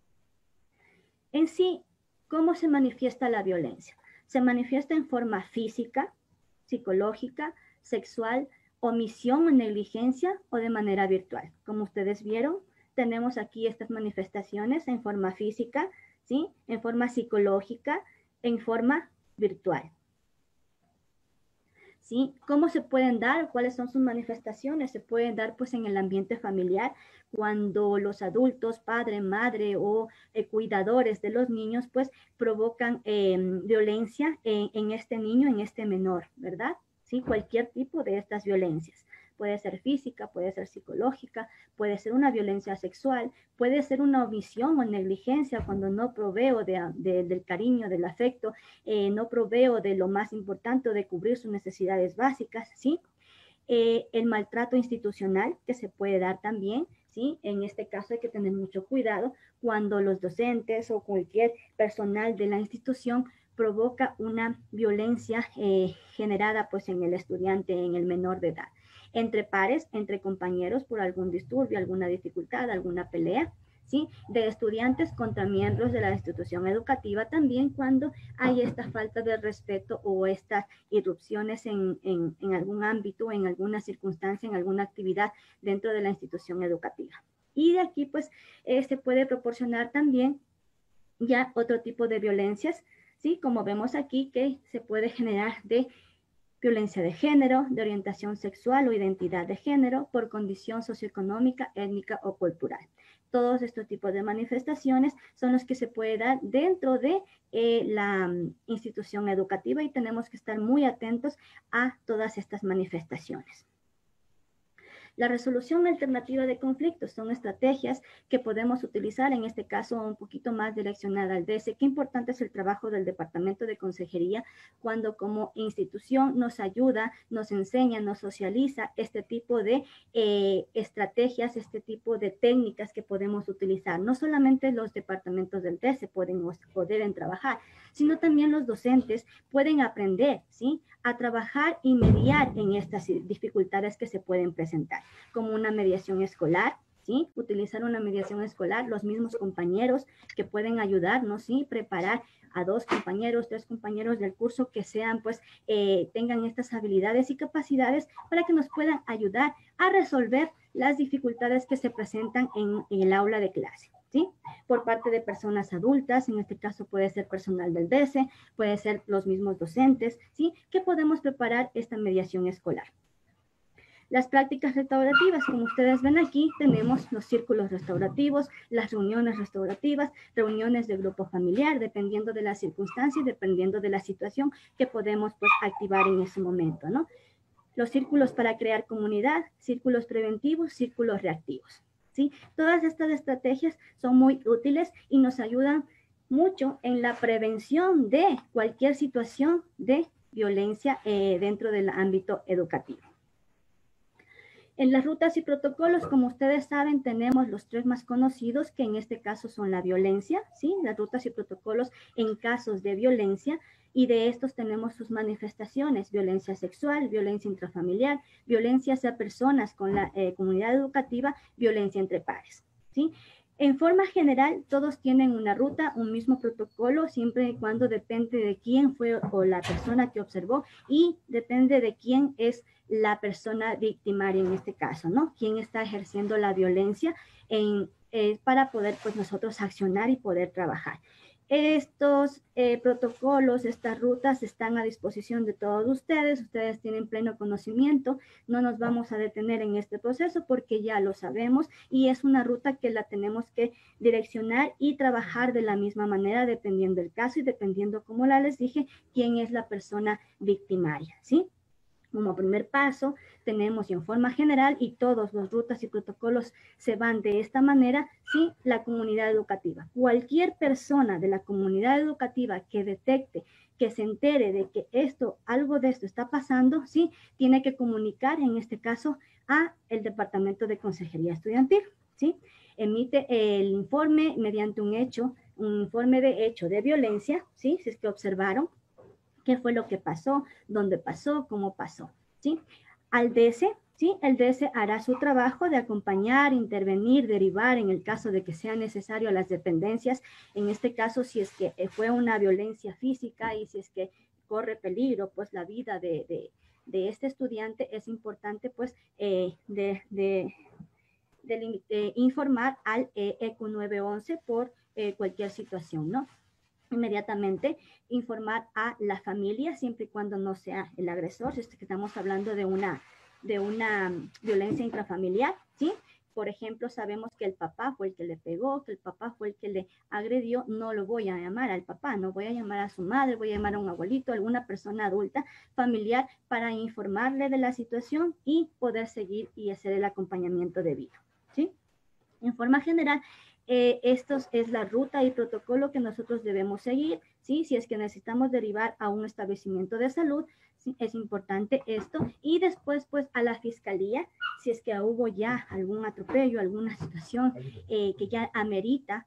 En sí, ¿cómo se manifiesta la violencia? Se manifiesta en forma física, psicológica, sexual, omisión o negligencia o de manera virtual. Como ustedes vieron, tenemos aquí estas manifestaciones en forma física, ¿sí? En forma psicológica, en forma virtual. ¿sí? ¿Cómo se pueden dar? ¿Cuáles son sus manifestaciones? Se pueden dar pues en el ambiente familiar, cuando los adultos, padre, madre o eh, cuidadores de los niños pues provocan eh, violencia en, en este niño, en este menor, ¿verdad? ¿Sí? Cualquier tipo de estas violencias. Puede ser física, puede ser psicológica, puede ser una violencia sexual, puede ser una omisión o negligencia cuando no proveo de, de, del cariño, del afecto, eh, no proveo de lo más importante, de cubrir sus necesidades básicas, ¿sí? Eh, el maltrato institucional que se puede dar también, ¿sí? En este caso hay que tener mucho cuidado cuando los docentes o cualquier personal de la institución provoca una violencia eh, generada pues en el estudiante, en el menor de edad, entre pares, entre compañeros por algún disturbio, alguna dificultad, alguna pelea, ¿sí? De estudiantes contra miembros de la institución educativa también cuando hay esta falta de respeto o estas irrupciones en, en, en algún ámbito, en alguna circunstancia, en alguna actividad dentro de la institución educativa. Y de aquí pues eh, se puede proporcionar también ya otro tipo de violencias, ¿sí? Como vemos aquí que se puede generar de violencia de género, de orientación sexual o identidad de género por condición socioeconómica, étnica o cultural. Todos estos tipos de manifestaciones son los que se puede dar dentro de eh, la um, institución educativa y tenemos que estar muy atentos a todas estas manifestaciones. La resolución alternativa de conflictos son estrategias que podemos utilizar, en este caso un poquito más direccionada al D E S E. Qué importante es el trabajo del Departamento de Consejería cuando como institución nos ayuda, nos enseña, nos socializa este tipo de eh, estrategias, este tipo de técnicas que podemos utilizar. No solamente los departamentos del D E S E pueden, pueden trabajar, sino también los docentes pueden aprender, ¿sí?, a trabajar y mediar en estas dificultades que se pueden presentar, como una mediación escolar, ¿sí? Utilizar una mediación escolar, los mismos compañeros que pueden ayudarnos, ¿sí? Preparar a dos compañeros, tres compañeros del curso que sean, pues, eh, tengan estas habilidades y capacidades para que nos puedan ayudar a resolver las dificultades que se presentan en, en el aula de clase, ¿sí? Por parte de personas adultas, en este caso puede ser personal del D E S E, puede ser los mismos docentes, ¿sí? Que podemos preparar esta mediación escolar. Las prácticas restaurativas, como ustedes ven aquí, tenemos los círculos restaurativos, las reuniones restaurativas, reuniones de grupo familiar, dependiendo de la circunstancia y dependiendo de la situación que podemos pues activar en ese momento, ¿no? Los círculos para crear comunidad, círculos preventivos, círculos reactivos, ¿sí? Todas estas estrategias son muy útiles y nos ayudan mucho en la prevención de cualquier situación de violencia eh, dentro del ámbito educativo. En las rutas y protocolos, como ustedes saben, tenemos los tres más conocidos, que en este caso son la violencia, ¿sí? Las rutas y protocolos en casos de violencia, y de estos tenemos sus manifestaciones: violencia sexual, violencia intrafamiliar, violencia hacia personas con la eh, comunidad educativa, violencia entre pares, ¿sí? En forma general, todos tienen una ruta, un mismo protocolo, siempre y cuando depende de quién fue o la persona que observó y depende de quién es la persona victimaria en este caso, ¿no? Quién está ejerciendo la violencia en, eh, para poder, pues, nosotros accionar y poder trabajar. Estos eh, protocolos, estas rutas están a disposición de todos ustedes. Ustedes tienen pleno conocimiento. No nos vamos a detener en este proceso porque ya lo sabemos y es una ruta que la tenemos que direccionar y trabajar de la misma manera dependiendo del caso y dependiendo, como la les dije, quién es la persona victimaria, ¿sí? Como primer paso, tenemos en forma general, y todos los rutas y protocolos se van de esta manera, sí, la comunidad educativa. Cualquier persona de la comunidad educativa que detecte, que se entere de que esto, algo de esto está pasando, sí, tiene que comunicar, en este caso, a el Departamento de Consejería Estudiantil, sí. Emite el informe mediante un hecho, un informe de hecho de violencia, sí, si es que observaron qué fue lo que pasó, dónde pasó, cómo pasó, ¿sí? Al D E S E, ¿sí? El D E S E hará su trabajo de acompañar, intervenir, derivar en el caso de que sea necesario a las dependencias. En este caso, si es que fue una violencia física y si es que corre peligro, pues, la vida de, de, de este estudiante, es importante, pues, eh, de, de, de, de informar al eh, E Q nueve once por eh, cualquier situación, ¿no? inmediatamente informar a la familia, siempre y cuando no sea el agresor, si es que estamos hablando de una, de una violencia intrafamiliar, ¿sí? Por ejemplo, sabemos que el papá fue el que le pegó, que el papá fue el que le agredió, no lo voy a llamar al papá, no voy a llamar a su madre, voy a llamar a un abuelito, alguna persona adulta, familiar, para informarle de la situación y poder seguir y hacer el acompañamiento debido, ¿sí? En forma general, eh, esto es la ruta y protocolo que nosotros debemos seguir, ¿sí? Si es que necesitamos derivar a un establecimiento de salud, ¿sí? Es importante esto. Y después, pues, a la fiscalía, si es que hubo ya algún atropello, alguna situación eh, que ya amerita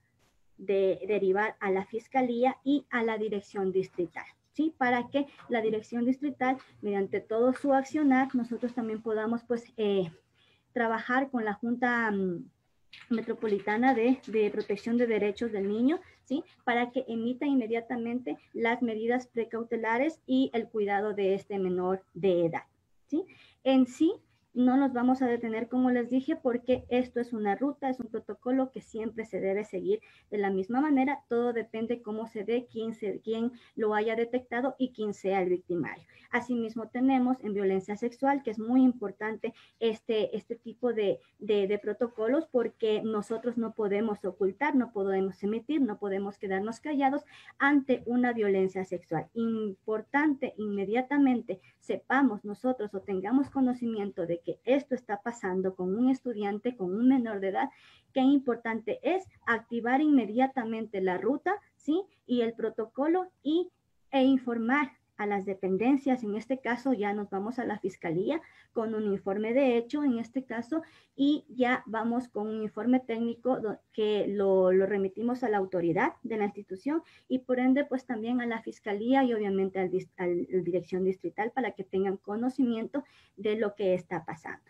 de derivar a la fiscalía y a la dirección distrital, ¿sí? Para que la dirección distrital, mediante todo su accionar, nosotros también podamos, pues, eh, trabajar con la Junta um, Metropolitana de, de Protección de Derechos del Niño, ¿sí? Para que emita inmediatamente las medidas precautelares y el cuidado de este menor de edad, ¿sí? En sí, no nos vamos a detener, como les dije, porque esto es una ruta, es un protocolo que siempre se debe seguir de la misma manera. Todo depende cómo se dé, quién, se, quién lo haya detectado y quién sea el victimario. Asimismo, tenemos en violencia sexual, que es muy importante este, este tipo de, de, de protocolos, porque nosotros no podemos ocultar, no podemos emitir, no podemos quedarnos callados ante una violencia sexual. Importante, inmediatamente sepamos nosotros o tengamos conocimiento de que esto está pasando con un estudiante, con un menor de edad, qué importante es activar inmediatamente la ruta, ¿sí? Y el protocolo y, e informar a las dependencias. En este caso ya nos vamos a la fiscalía con un informe de hecho, en este caso, y ya vamos con un informe técnico que lo, lo remitimos a la autoridad de la institución y por ende pues también a la fiscalía y obviamente al, al, al dirección distrital para que tengan conocimiento de lo que está pasando.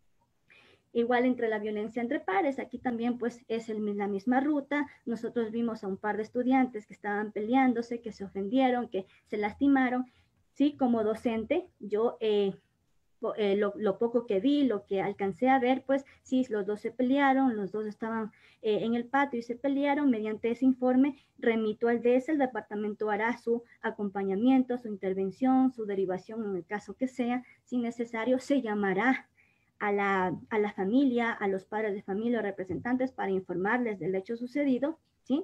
Igual entre la violencia entre pares, aquí también pues es el, la misma ruta. Nosotros vimos a un par de estudiantes que estaban peleándose, que se ofendieron, que se lastimaron. Sí, como docente, yo eh, eh, lo, lo poco que vi, lo que alcancé a ver, pues sí, los dos se pelearon, los dos estaban eh, en el patio y se pelearon. Mediante ese informe remito al D E S, el departamento hará su acompañamiento, su intervención, su derivación en el caso que sea. Si necesario, se llamará A la, a la familia, a los padres de familia o representantes para informarles del hecho sucedido, ¿sí?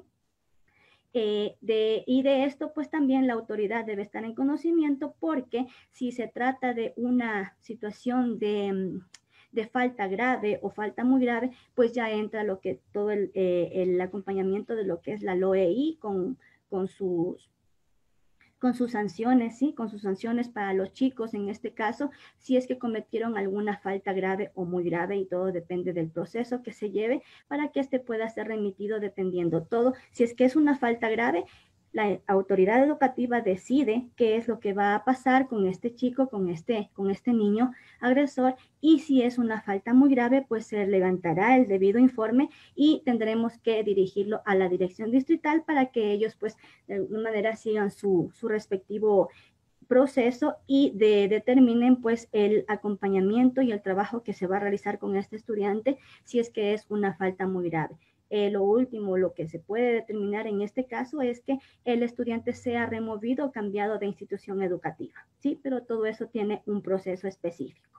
Eh, de, y de esto, pues también la autoridad debe estar en conocimiento, porque si se trata de una situación de, de falta grave o falta muy grave, pues ya entra lo que todo el, eh, el acompañamiento de lo que es la L O E I con, con sus con sus sanciones, ¿sí? Con sus sanciones para los chicos, en este caso, si es que cometieron alguna falta grave o muy grave, y todo depende del proceso que se lleve para que este pueda ser remitido dependiendo todo. Si es que es una falta grave, la autoridad educativa decide qué es lo que va a pasar con este chico, con este, con este niño agresor, y si es una falta muy grave, pues se levantará el debido informe y tendremos que dirigirlo a la dirección distrital para que ellos, pues, de alguna manera sigan su, su respectivo proceso y de, determinen pues el acompañamiento y el trabajo que se va a realizar con este estudiante si es que es una falta muy grave. Eh, lo último, lo que se puede determinar en este caso es que el estudiante sea removido o cambiado de institución educativa, ¿sí? Pero todo eso tiene un proceso específico.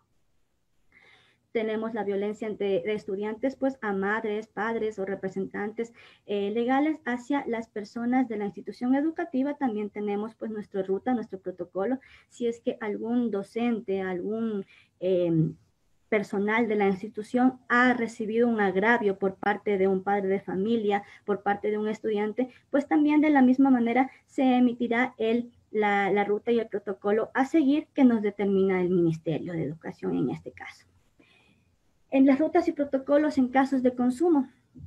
Tenemos la violencia entre de estudiantes, pues a madres, padres o representantes eh, legales hacia las personas de la institución educativa. También tenemos pues nuestra ruta, nuestro protocolo. Si es que algún docente, algún eh, personal de la institución ha recibido un agravio por parte de un padre de familia, por parte de un estudiante, pues también de la misma manera se emitirá el, la, la ruta y el protocolo a seguir que nos determina el Ministerio de Educación en este caso. En las rutas y protocolos en casos de consumo,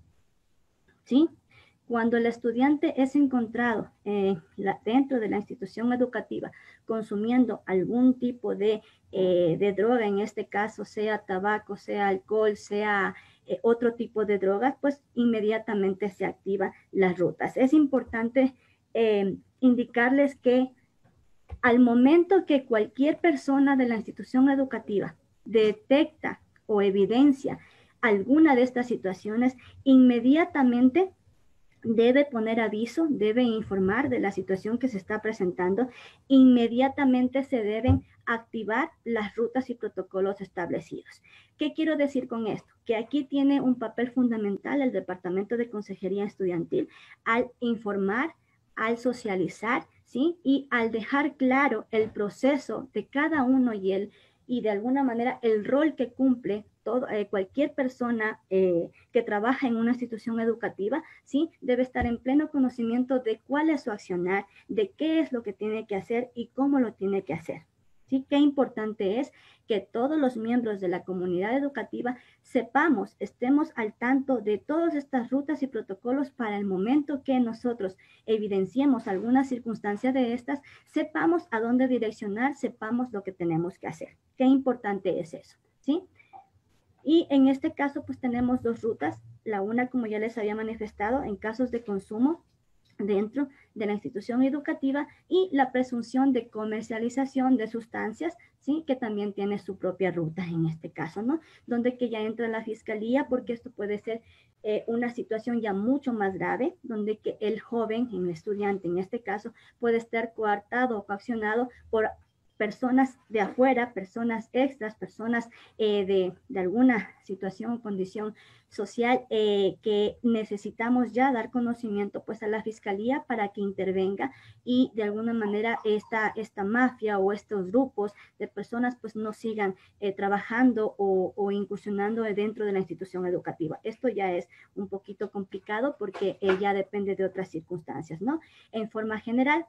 ¿sí? Cuando el estudiante es encontrado eh, la, dentro de la institución educativa consumiendo algún tipo de, eh, de droga, en este caso sea tabaco, sea alcohol, sea eh, otro tipo de drogas, pues inmediatamente se activan las rutas. Es importante eh, indicarles que al momento que cualquier persona de la institución educativa detecta o evidencia alguna de estas situaciones, inmediatamente debe poner aviso, debe informar de la situación que se está presentando. Inmediatamente se deben activar las rutas y protocolos establecidos. ¿Qué quiero decir con esto? Que aquí tiene un papel fundamental el Departamento de Consejería Estudiantil al informar, al socializar, ¿sí? Y al dejar claro el proceso de cada uno y el y de alguna manera el rol que cumple todo, eh, cualquier persona eh, que trabaja en una institución educativa, ¿sí? Debe estar en pleno conocimiento de cuál es su accionar, de qué es lo que tiene que hacer y cómo lo tiene que hacer. ¿Sí? Qué importante es que todos los miembros de la comunidad educativa sepamos, estemos al tanto de todas estas rutas y protocolos para el momento que nosotros evidenciemos alguna circunstancia de estas, sepamos a dónde direccionar, sepamos lo que tenemos que hacer. Qué importante es eso, ¿sí? Y en este caso, pues tenemos dos rutas. La una, como ya les había manifestado, en casos de consumo dentro de la institución educativa y la presunción de comercialización de sustancias, ¿sí? Que también tiene su propia ruta en este caso, ¿no? Donde que ya entra la fiscalía porque esto puede ser eh, una situación ya mucho más grave, donde que el joven, el estudiante en este caso, puede estar coartado o coaccionado por personas de afuera, personas extras, personas eh, de, de alguna situación o condición social eh, que necesitamos ya dar conocimiento pues a la fiscalía para que intervenga y de alguna manera esta, esta mafia o estos grupos de personas pues no sigan eh, trabajando o, o incursionando dentro de la institución educativa. Esto ya es un poquito complicado porque eh, ya depende de otras circunstancias, ¿no? En forma general,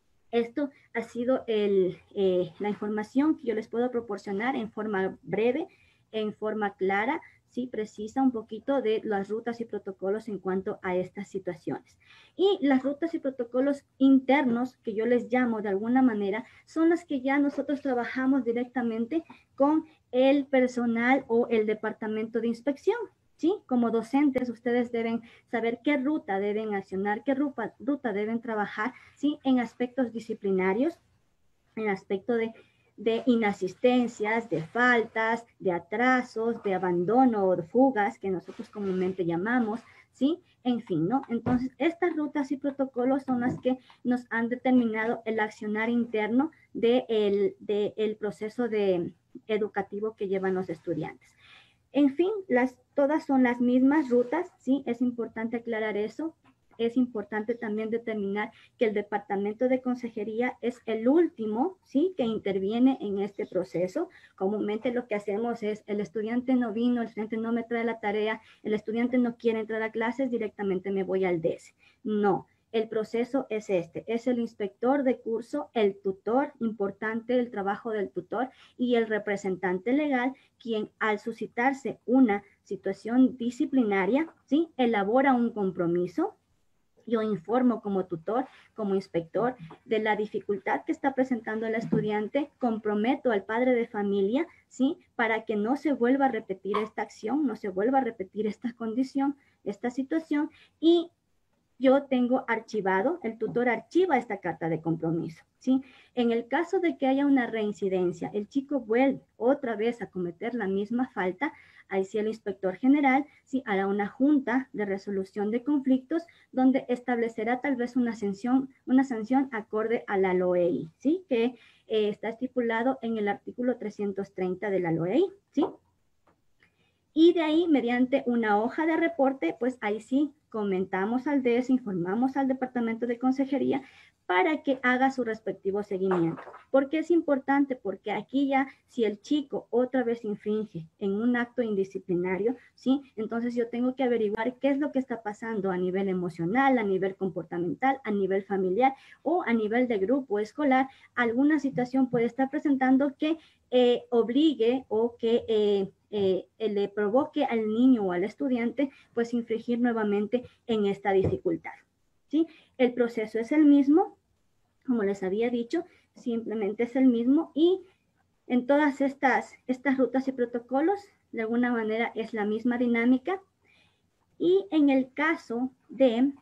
esto ha sido el, eh, la información que yo les puedo proporcionar en forma breve, en forma clara, sí, precisa un poquito de las rutas y protocolos en cuanto a estas situaciones. Y las rutas y protocolos internos, que yo les llamo de alguna manera, son las que ya nosotros trabajamos directamente con el personal o el departamento de inspección. ¿Sí? Como docentes, ustedes deben saber qué ruta deben accionar, qué ruta, ruta deben trabajar, ¿sí? En aspectos disciplinarios, en aspecto de, de inasistencias, de faltas, de atrasos, de abandono o de fugas, que nosotros comúnmente llamamos, ¿sí? En fin, ¿no? Entonces, estas rutas y protocolos son las que nos han determinado el accionar interno del de de el proceso de, educativo que llevan los estudiantes. En fin, las, todas son las mismas rutas, ¿sí? Es importante aclarar eso. Es importante también determinar que el Departamento de Consejería es el último, ¿sí? Que interviene en este proceso. Comúnmente lo que hacemos es, el estudiante no vino, el estudiante no me trae la tarea, el estudiante no quiere entrar a clases, directamente me voy al D E S. No. El proceso es este, es el inspector de curso, el tutor, importante el trabajo del tutor, y el representante legal, quien al suscitarse una situación disciplinaria, ¿sí? Elabora un compromiso. Yo informo como tutor, como inspector, de la dificultad que está presentando el estudiante, comprometo al padre de familia, ¿sí? Para que no se vuelva a repetir esta acción, no se vuelva a repetir esta condición, esta situación, y yo tengo archivado, el tutor archiva esta carta de compromiso, ¿sí? En el caso de que haya una reincidencia, el chico vuelve otra vez a cometer la misma falta, ahí sí el inspector general, ¿sí? Hará una junta de resolución de conflictos donde establecerá tal vez una sanción, una sanción acorde a la L O E I, ¿sí? Que eh, está estipulado en el artículo trescientos treinta de la L O E I, ¿sí? Y de ahí, mediante una hoja de reporte, pues ahí sí comentamos al D E S, informamos al Departamento de Consejería para que haga su respectivo seguimiento. ¿Por qué es importante? Porque aquí ya, si el chico otra vez infringe en un acto indisciplinario, ¿sí? Entonces yo tengo que averiguar qué es lo que está pasando a nivel emocional, a nivel comportamental, a nivel familiar o a nivel de grupo escolar. Alguna situación puede estar presentando que eh, obligue o que eh, eh, le provoque al niño o al estudiante pues infringir nuevamente en esta dificultad, ¿sí? El proceso es el mismo, como les había dicho, simplemente es el mismo, y en todas estas, estas rutas y protocolos de alguna manera es la misma dinámica. Y en el caso de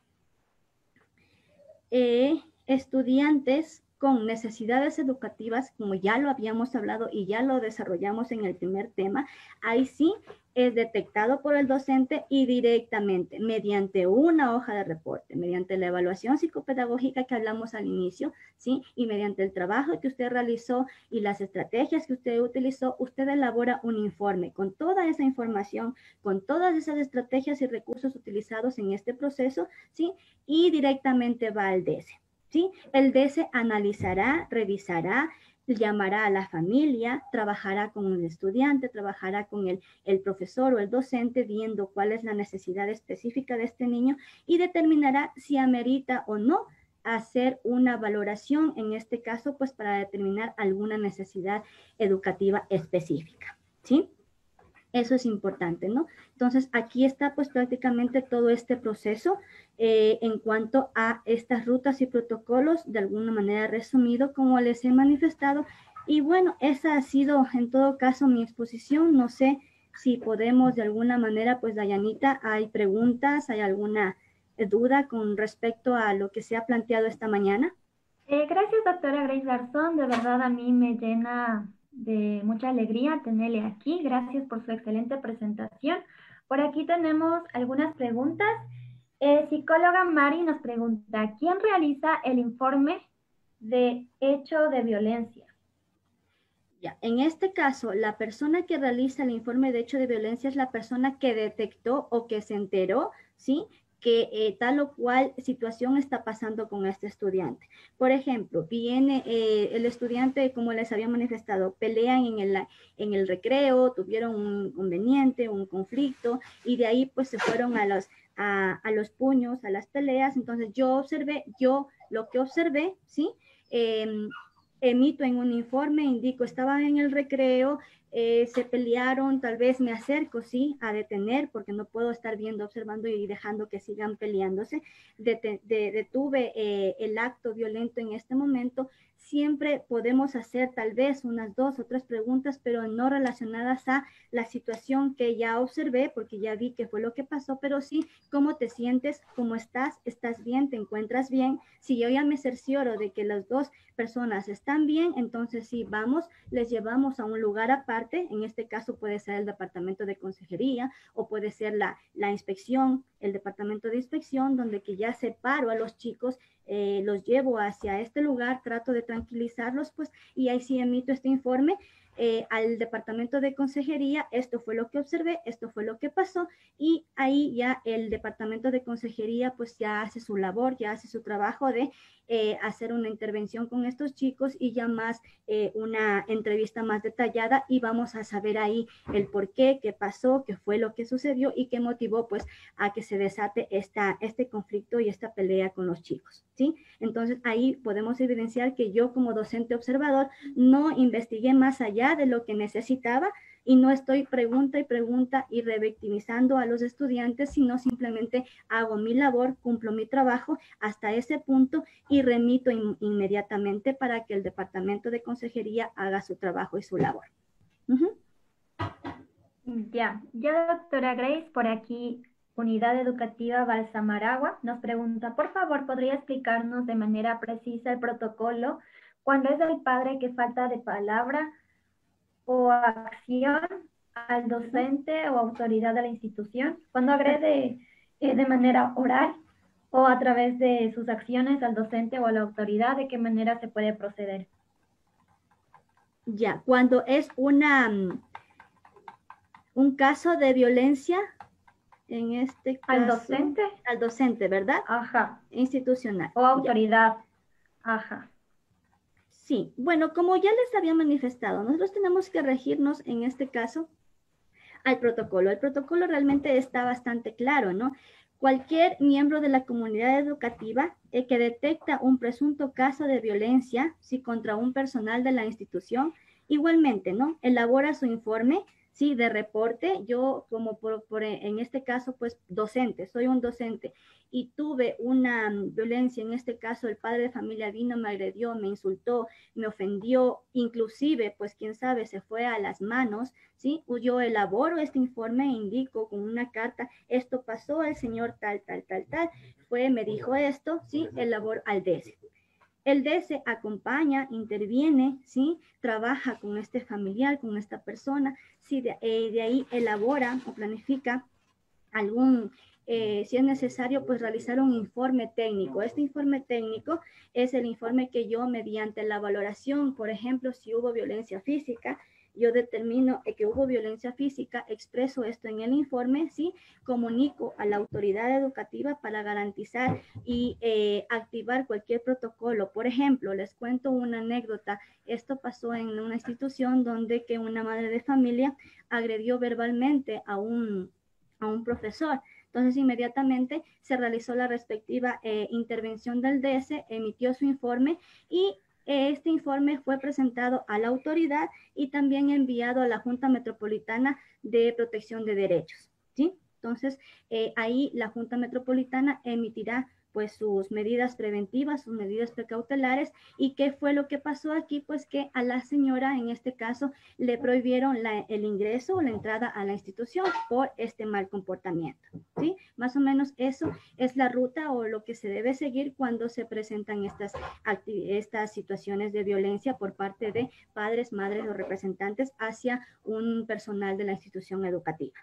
eh, estudiantes con necesidades educativas, como ya lo habíamos hablado y ya lo desarrollamos en el primer tema, ahí sí es detectado por el docente y directamente, mediante una hoja de reporte, mediante la evaluación psicopedagógica que hablamos al inicio, ¿sí? Y mediante el trabajo que usted realizó y las estrategias que usted utilizó, usted elabora un informe con toda esa información, con todas esas estrategias y recursos utilizados en este proceso, ¿sí? Y directamente va al D E S E, ¿sí? El D E S E analizará, revisará, llamará a la familia, trabajará con el estudiante, trabajará con el, el profesor o el docente, viendo cuál es la necesidad específica de este niño y determinará si amerita o no hacer una valoración, en este caso, pues para determinar alguna necesidad educativa específica, ¿sí? Eso es importante, ¿no? Entonces, aquí está pues prácticamente todo este proceso eh, en cuanto a estas rutas y protocolos, de alguna manera resumido, como les he manifestado. Y bueno, esa ha sido en todo caso mi exposición. No sé si podemos de alguna manera, pues Dayanita, ¿hay preguntas? ¿Hay alguna duda con respecto a lo que se ha planteado esta mañana? Eh, gracias, doctora Grace Garzón. De verdad, a mí me llena de mucha alegría tenerle aquí. Gracias por su excelente presentación. Por aquí tenemos algunas preguntas. Eh, psicóloga Mari nos pregunta, ¿quién realiza el informe de hecho de violencia? Ya, en este caso, la persona que realiza el informe de hecho de violencia es la persona que detectó o que se enteró, ¿sí? Que eh, tal o cual situación está pasando con este estudiante. Por ejemplo, viene eh, el estudiante, como les había manifestado, pelean en el, en el recreo, tuvieron un inconveniente, un conflicto, y de ahí pues se fueron a los, a, a los puños, a las peleas. Entonces yo observé, yo lo que observé, ¿sí? Eh, emito en un informe, indico, estaban en el recreo, eh, se pelearon, tal vez me acerco, sí, a detener, porque no puedo estar viendo, observando y dejando que sigan peleándose. Det de, detuve eh, el acto violento en este momento. Siempre podemos hacer tal vez unas dos o tres preguntas, pero no relacionadas a la situación que ya observé, porque ya vi qué fue lo que pasó, pero sí, ¿cómo te sientes? ¿Cómo estás? ¿Estás bien? ¿Te encuentras bien? Si yo ya me cercioro de que las dos personas están bien, entonces sí, vamos, les llevamos a un lugar aparte, en este caso puede ser el departamento de consejería o puede ser la, la inspección, el departamento de inspección, donde que ya separo a los chicos, eh, los llevo hacia este lugar, trato de tranquilizarlos, pues, y ahí sí emito este informe eh, al departamento de consejería, esto fue lo que observé, esto fue lo que pasó, y ahí ya el departamento de consejería pues ya hace su labor, ya hace su trabajo de eh, hacer una intervención con estos chicos y ya más eh, una entrevista más detallada y vamos a saber ahí el por qué, qué pasó, qué fue lo que sucedió y qué motivó pues a que se desate esta, este conflicto y esta pelea con los chicos, ¿sí? Entonces ahí podemos evidenciar que yo como docente observador no investigué más allá de lo que necesitaba y no estoy pregunta y pregunta y revictimizando a los estudiantes, sino simplemente hago mi labor, cumplo mi trabajo hasta ese punto y remito in inmediatamente para que el departamento de consejería haga su trabajo y su labor. Uh-huh. Ya, ya doctora Grace, por aquí, Unidad Educativa Balsamaragua, nos pregunta, por favor, ¿podría explicarnos de manera precisa el protocolo cuando es el padre que falta de palabra o acción al docente o autoridad de la institución, cuando agrede eh, de manera oral o a través de sus acciones al docente o a la autoridad, de qué manera se puede proceder? Ya, cuando es una, un caso de violencia, en este caso... ¿Al docente? Al docente, ¿verdad? Ajá. Institucional. O autoridad. Ya. Ajá. Sí, bueno, como ya les había manifestado, nosotros tenemos que regirnos en este caso al protocolo. El protocolo realmente está bastante claro, ¿no? Cualquier miembro de la comunidad educativa eh, que detecta un presunto caso de violencia, sí, contra un personal de la institución, igualmente, ¿no? Elabora su informe, sí, de reporte. Yo, como por, por en este caso, pues docente, soy un docente y tuve una um, violencia, en este caso el padre de familia vino, me agredió, me insultó, me ofendió, inclusive, pues quién sabe, se fue a las manos, ¿sí? Yo elaboro este informe e indico con una carta, esto pasó, el señor tal, tal, tal, tal, fue, me dijo esto, ¿sí? Elaboro al D E S E. El D E S E acompaña, interviene, ¿sí? Trabaja con este familiar, con esta persona, ¿sí? De, eh, de ahí elabora o planifica algún, eh, si es necesario, pues realizar un informe técnico. Este informe técnico es el informe que yo, mediante la valoración, por ejemplo, si hubo violencia física, yo determino que hubo violencia física, expreso esto en el informe, ¿sí? Comunico a la autoridad educativa para garantizar y eh, activar cualquier protocolo. Por ejemplo, les cuento una anécdota. Esto pasó en una institución donde que una madre de familia agredió verbalmente a un, a un profesor. Entonces, inmediatamente se realizó la respectiva eh, intervención del D E S E, emitió su informe y este informe fue presentado a la autoridad y también enviado a la Junta Metropolitana de Protección de Derechos, ¿sí? Entonces, eh, ahí la Junta Metropolitana emitirá pues sus medidas preventivas, sus medidas precautelares. ¿Y qué fue lo que pasó aquí? Pues que a la señora, en este caso, le prohibieron la, el ingreso o la entrada a la institución por este mal comportamiento, ¿sí? Más o menos eso es la ruta o lo que se debe seguir cuando se presentan estas, estas situaciones de violencia por parte de padres, madres o representantes hacia un personal de la institución educativa.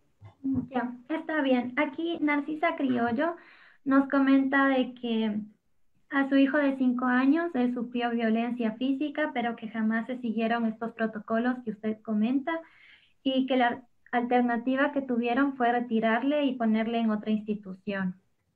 Ya, está bien. Aquí Narcisa Criollo nos comenta de que a su hijo de cinco años él sufrió violencia física, pero que jamás se siguieron estos protocolos que usted comenta y que la alternativa que tuvieron fue retirarle y ponerle en otra institución.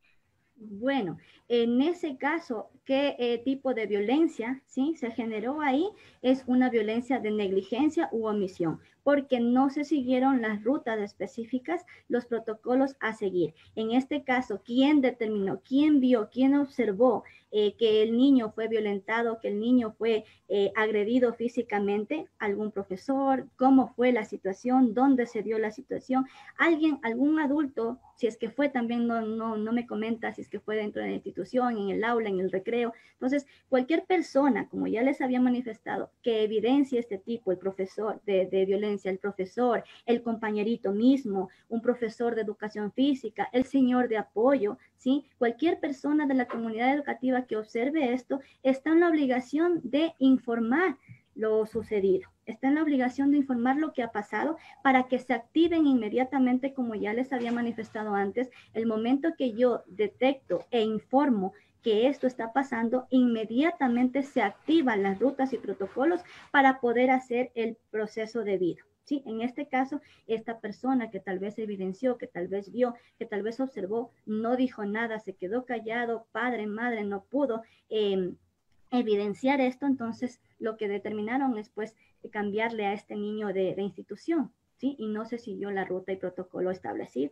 Bueno, en ese caso, ¿qué eh, tipo de violencia, sí, se generó ahí? Es una violencia de negligencia u omisión, porque no se siguieron las rutas específicas, los protocolos a seguir. En este caso, ¿quién determinó, quién vio, quién observó eh, que el niño fue violentado, que el niño fue eh, agredido físicamente? ¿Algún profesor? ¿Cómo fue la situación? ¿Dónde se dio la situación? ¿Alguien, algún adulto? Si es que fue también, no, no, no me comenta si es que fue dentro de la institución, en el aula, en el recreo. Entonces, cualquier persona, como ya les había manifestado, que evidencie este tipo, el profesor de, de violencia, el profesor, el compañerito mismo, un profesor de educación física, el señor de apoyo, ¿sí? Cualquier persona de la comunidad educativa que observe esto está en la obligación de informar lo sucedido. Está en la obligación de informar lo que ha pasado para que se activen inmediatamente, como ya les había manifestado antes. El momento que yo detecto e informo que esto está pasando, inmediatamente se activan las rutas y protocolos para poder hacer el proceso debido. Sí, en este caso, esta persona que tal vez evidenció, que tal vez vio, que tal vez observó, no dijo nada, se quedó callado, padre, madre, no pudo eh, evidenciar esto, entonces lo que determinaron es pues cambiarle a este niño de, de institución, ¿sí? Y no se siguió la ruta y protocolo establecido.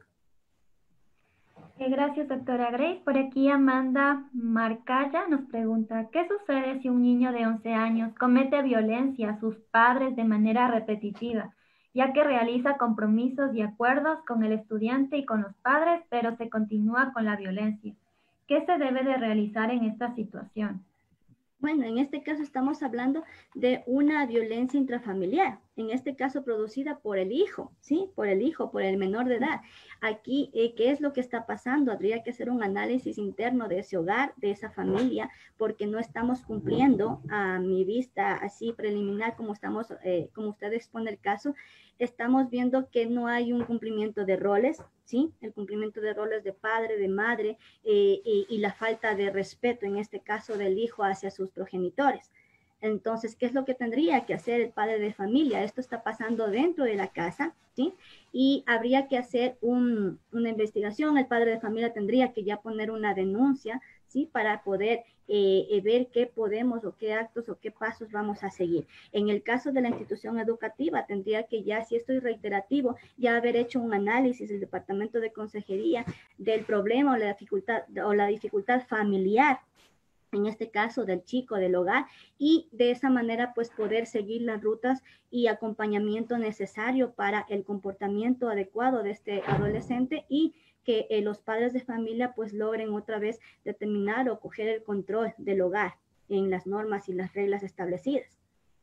Eh, gracias, doctora Grace. Por aquí Amanda Marcaya nos pregunta, ¿qué sucede si un niño de once años comete violencia a sus padres de manera repetitiva, ya que realiza compromisos y acuerdos con el estudiante y con los padres, pero se continúa con la violencia? ¿Qué se debe de realizar en esta situación? Bueno, en este caso estamos hablando de una violencia intrafamiliar, en este caso producida por el hijo, ¿sí? Por el hijo, por el menor de edad. Aquí, eh, ¿qué es lo que está pasando? Habría que hacer un análisis interno de ese hogar, de esa familia, porque no estamos cumpliendo a mi vista así preliminar como estamos, eh, como usted expone el caso. Estamos viendo que no hay un cumplimiento de roles, ¿sí? El cumplimiento de roles de padre, de madre eh, y, y la falta de respeto, en este caso del hijo hacia sus progenitores. Entonces, ¿qué es lo que tendría que hacer el padre de familia? Esto está pasando dentro de la casa, ¿sí? Y habría que hacer un, una investigación. El padre de familia tendría que ya poner una denuncia, ¿sí? Para poder eh, eh, ver qué podemos o qué actos o qué pasos vamos a seguir. En el caso de la institución educativa, tendría que ya, si esto es reiterativo, ya haber hecho un análisis del departamento de consejería del problema o la dificultad, o la dificultad familiar, en este caso del chico, del hogar, y de esa manera pues poder seguir las rutas y acompañamiento necesario para el comportamiento adecuado de este adolescente y que eh, los padres de familia pues logren otra vez determinar o coger el control del hogar en las normas y las reglas establecidas.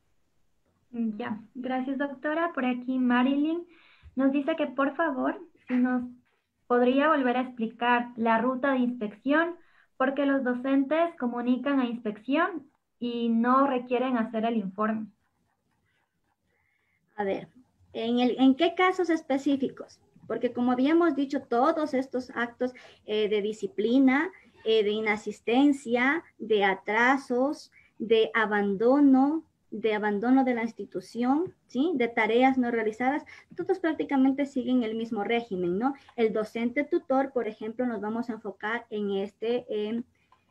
Ya, gracias doctora. Por aquí Marilyn nos dice que por favor, si nos podría volver a explicar la ruta de inspección Porque los docentes comunican a inspección y no requieren hacer el informe. A ver, ¿en, el, ¿en qué casos específicos? Porque como habíamos dicho, todos estos actos eh, de disciplina, eh, de inasistencia, de atrasos, de abandono, de abandono de la institución, ¿sí? De tareas no realizadas, todos prácticamente siguen el mismo régimen, ¿no? El docente tutor, por ejemplo, nos vamos a enfocar en este, eh,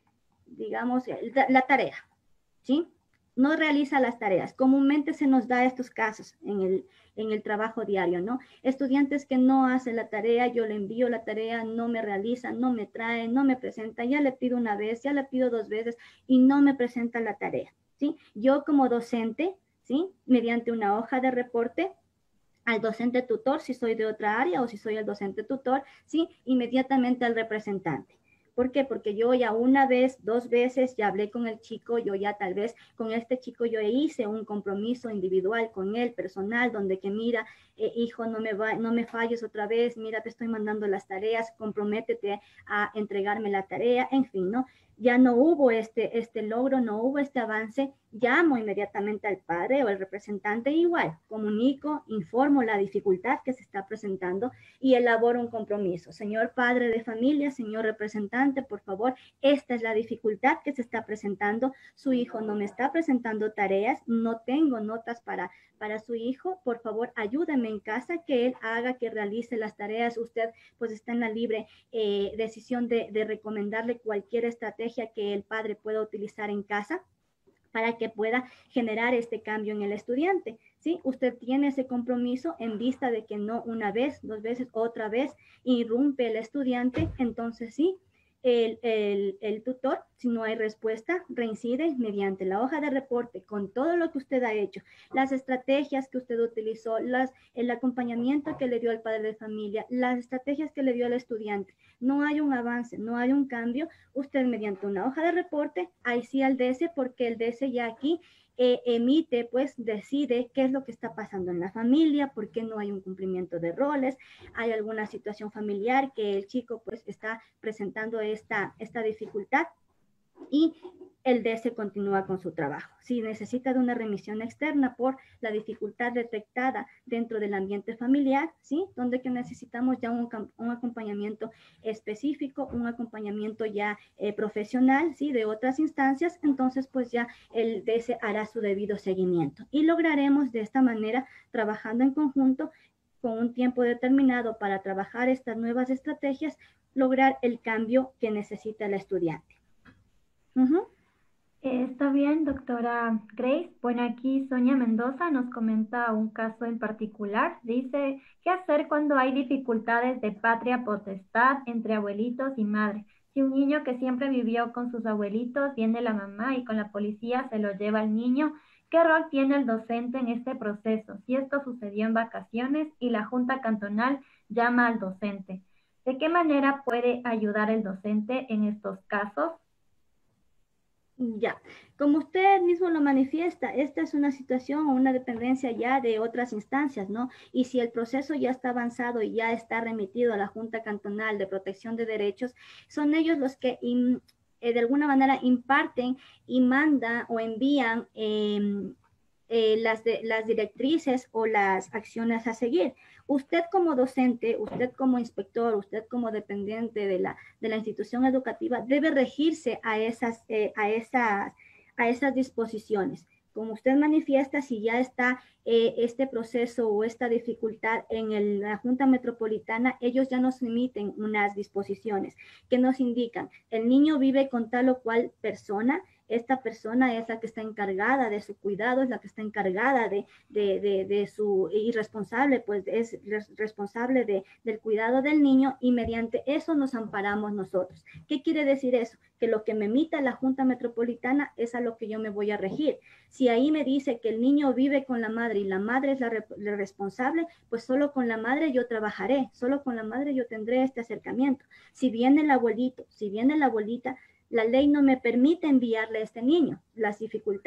digamos, la tarea, ¿sí? No realiza las tareas. Comúnmente se nos da estos casos en el, en el trabajo diario, ¿no? Estudiantes que no hacen la tarea, yo le envío la tarea, no me realizan, no me traen, no me presentan, ya le pido una vez, ya le pido dos veces y no me presentan la tarea, ¿sí? Yo como docente, ¿sí? Mediante una hoja de reporte, al docente tutor, si soy de otra área o si soy el docente tutor, ¿sí? Inmediatamente al representante. ¿Por qué? Porque yo ya una vez, dos veces ya hablé con el chico, yo ya tal vez con este chico yo hice un compromiso individual con él, personal, donde que mira, eh, hijo, no me, va, no me falles otra vez, mira, te estoy mandando las tareas, comprométete a entregarme la tarea, en fin, ¿no? Ya no hubo este, este logro, no hubo este avance, llamo inmediatamente al padre o al representante igual, comunico, informo la dificultad que se está presentando y elaboro un compromiso. Señor padre de familia, señor representante, por favor, esta es la dificultad que se está presentando. Su hijo no me está presentando tareas, no tengo notas para, para su hijo. Por favor, ayúdeme en casa que él haga, que realice las tareas. Usted pues está en la libre eh, decisión de, de recomendarle cualquier estrategia que el padre pueda utilizar en casa para que pueda generar este cambio en el estudiante, ¿sí? Usted tiene ese compromiso en vista de que no una vez, dos veces, otra vez irrumpe el estudiante, entonces sí, el, el, el tutor, si no hay respuesta, reincide mediante la hoja de reporte con todo lo que usted ha hecho, las estrategias que usted utilizó, las, el acompañamiento que le dio al padre de familia, las estrategias que le dio al estudiante. No hay un avance, no hay un cambio. Usted mediante una hoja de reporte, ahí sí al D S, porque el D S ya aquí eh, emite, pues decide qué es lo que está pasando en la familia, por qué no hay un cumplimiento de roles, hay alguna situación familiar que el chico pues está presentando esta, esta dificultad y el D S continúa con su trabajo. Si necesita de una remisión externa por la dificultad detectada dentro del ambiente familiar, ¿sí? Donde que necesitamos ya un, un acompañamiento específico, un acompañamiento ya eh, profesional, ¿sí? De otras instancias, entonces pues ya el D S hará su debido seguimiento y lograremos de esta manera, trabajando en conjunto, con un tiempo determinado para trabajar estas nuevas estrategias, lograr el cambio que necesita el estudiante. Uh-huh. Eh, está bien, doctora Grace. Bueno, aquí Sonia Mendoza nos comenta un caso en particular. Dice, ¿qué hacer cuando hay dificultades de patria potestad entre abuelitos y madre? Si un niño que siempre vivió con sus abuelitos viene la mamá y con la policía se lo lleva al niño, ¿qué rol tiene el docente en este proceso? Si esto sucedió en vacaciones y la Junta Cantonal llama al docente, ¿de qué manera puede ayudar el docente en estos casos? Ya, como usted mismo lo manifiesta, esta es una situación o una dependencia ya de otras instancias, ¿no? Y si el proceso ya está avanzado y ya está remitido a la Junta Cantonal de Protección de Derechos, son ellos los que in, eh, de alguna manera imparten y mandan o envían eh, eh, las, de, las directrices o las acciones a seguir. Usted como docente, usted como inspector, usted como dependiente de la, de la institución educativa debe regirse a esas, eh, a esas, a esas disposiciones. Como usted manifiesta, si ya está eh, este proceso o esta dificultad en el, la Junta Metropolitana, ellos ya nos emiten unas disposiciones que nos indican, el niño vive con tal o cual persona, esta persona es la que está encargada de su cuidado, es la que está encargada de, de, de, de su, y responsable, pues es responsable de, del cuidado del niño y mediante eso nos amparamos nosotros. ¿Qué quiere decir eso? Que lo que me emita la Junta Metropolitana es a lo que yo me voy a regir. Si ahí me dice que el niño vive con la madre y la madre es la, la responsable, pues solo con la madre yo trabajaré, solo con la madre yo tendré este acercamiento. Si viene el abuelito, si viene la abuelita, la ley no me permite enviarle a este niño. Las dificultades